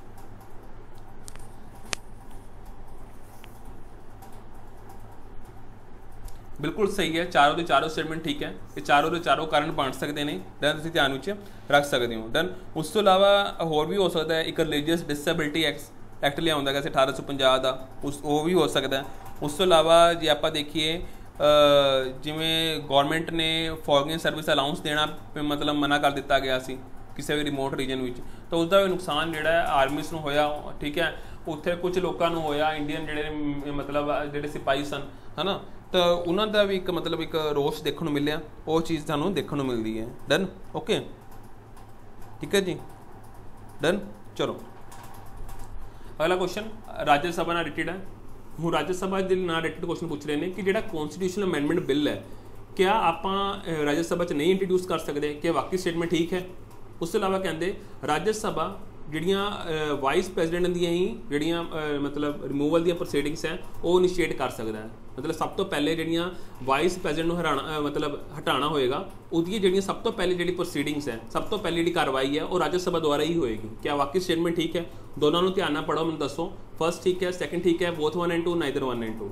बिल्कुल सही है, चारों के चारों स्टेटमेंट ठीक है। ये चारों के चारों कारण बन सकते हैं, डन तुसीं ध्यान में रख सकते हो। डन उस तो इलावा होर भी हो सकता है एक रिलीजियस डिसेबिलिटी एक्ट लिया गया 1850 का, उस वो भी हो सकता है। उस तो इलावा जे आप देखिए जिमें गौरमेंट ने फॉरन सर्विस अलाउंस देना मतलब मना कर दिता गया सी किसी भी रिमोट रीजन में, तो उसका भी नुकसान जोड़ा है आर्मीस में होया, ठीक है। उत्थे कुछ लोगों को होया इंडियन जोड़े मतलब जोड़े सिपाही सन, है ना, तो उन्होंने भी एक मतलब एक रोष देखने को मिले, वो चीज़ सानू देखने को मिलती है। डन ओके, ठीक है जी, डन। चलो अगला क्वेश्चन राज्य सभा नाल रिलेटेड है। हूँ राज्य सभा के नाल रिलेटेड क्वेश्चन पूछ रहे हैं कि जो कॉन्स्टिट्यूशनल अमेंडमेंट बिल है क्या आप राज्य सभा च नहीं इंट्रोड्यूस कर सकते, क्या वाकई स्टेटमेंट ठीक है। उस तो इलावा कहते राज्य सभा ਜਿਹੜੀਆਂ वाइस प्रेजिडेंट ਦੀਆਂ ਹੀ ਜਿਹੜੀਆਂ मतलब रिमूवल ਦੀਆਂ प्रोसीडिंग्स है वो इनिशिएट कर सकता है। मतलब सब तो पहले ਜਿਹੜੀਆਂ वाइस प्रेजिडेंट ਨੂੰ ਹਰਾਣਾ मतलब हटाना होएगा, ਉਹਦੀਆਂ ਜਿਹੜੀਆਂ सब तो पहले ਜਿਹੜੀ प्रोसीडिंग्स है, सब तो पहले ਜਿਹੜੀ कार्रवाई है वो राज्य सभा द्वारा ही होएगी। क्या वाकई स्टेटमेंट ठीक है। दोनों ਨੂੰ ਧਿਆਨ ਨਾਲ पढ़ो, ਮੈਨੂੰ दसो फर्स्ट ठीक है, सैकेंड ठीक है, बोथ 1 and 2, नाइदर 1 and 2।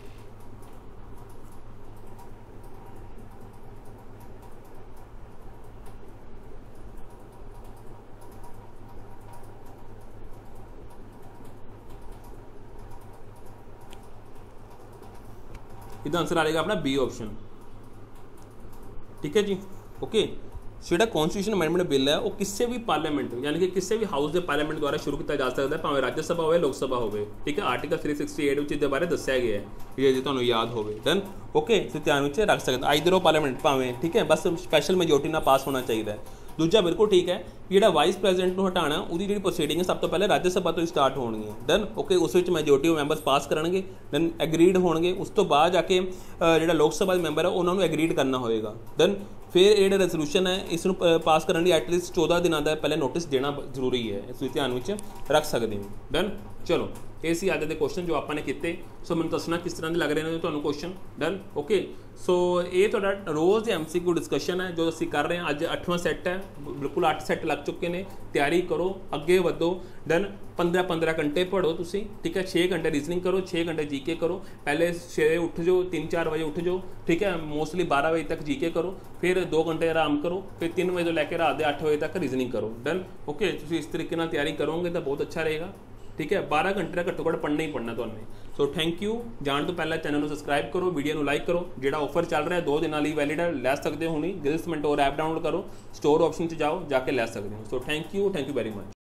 इसका आंसर आ जाएगा अपना बी ऑप्शन, ठीक है जी। ओके, सो जो कॉन्स्टिट्यूशन अमेंडमेंट बिल है वो किसी भी पार्लियामेंट यानी कि किसी भी हाउस के पार्लियामेंट द्वारा शुरू किया जा सकता है, भावें राज्य सभा हो लोक सभा हो, ठीक है। आर्टिकल 368 इस बारे दस्या गया है, ये जो तुहानूं याद हो। डन ओके, तो ध्यान में रख सकते आइदर पार्लियामेंट भावें, ठीक है, बस स्पैशल मेजोरिटी ना पास होना चाहिए। दूजा बिल्कुल ठीक है, जो वाइस प्रेजिडेंट को हटाना उसकी जी प्रोसीडिंग है सब तो पहले राज्य सभा तो ही स्टार्ट होनी है। डन ओके, उस मेजोरिटी मैंबर्स पास करेंगे, डन एग्रीड होंगे, उस तो बाद जाके जो लोक सभा के मैंबर है उन्होंने एग्रीड करना होएगा। डन फिर ये रेजोल्यूशन है इस पास करने लिए एटलीस्ट 14 दिनों का पहले नोटिस देना जरूरी है, इस ध्यान में रख सकते हैं। डन चलो ये सी अज के क्वेश्चन जो आपने किए, सो मैं दसना किस तरह के लग रहे हैं तो क्वेश्चन। डन ओके, सो ये थोड़ा रोज़ MCQ डिस्कशन है जो असी कर रहे हैं। अज 8वां सैट है, बिल्कुल 8 सैट लग चुके हैं। तैयारी करो, अगे वधो। डन 15-15 घंटे पढ़ो तुसी, ठीक है। 6 घंटे रीजनिंग करो, 6 घंटे GK करो। पहले सवेरे उठ जाओ, 3-4 बजे उठ जाओ, ठीक है। मोस्टली 12 बजे तक GK करो, फिर 2 घंटे आराम करो, फिर 3 बजे तो लैके रात के 8 बजे तक रीजनिंग करो। डन ओके, तुसी इस तरीके नाल तैयारी करोगे तो बहुत अच्छा रहेगा, ठीक है। 12 घंटे का घट्टो घट्ट पढ़ना ही पढ़ना तुहाने। सो थैंक यू। जाने तो पहले चैनल को सबसक्राइब करो, वीडियो को लाइक करो। जो ऑफर चल रहा है 2 दिन लिए वैलिड है, लै सकते हो। हुणी गिल्स मेंटोर ऐप डाउनलोड करो, स्टोर ऑप्शन से जाओ, जाके लै सकते हो। So thank you very much.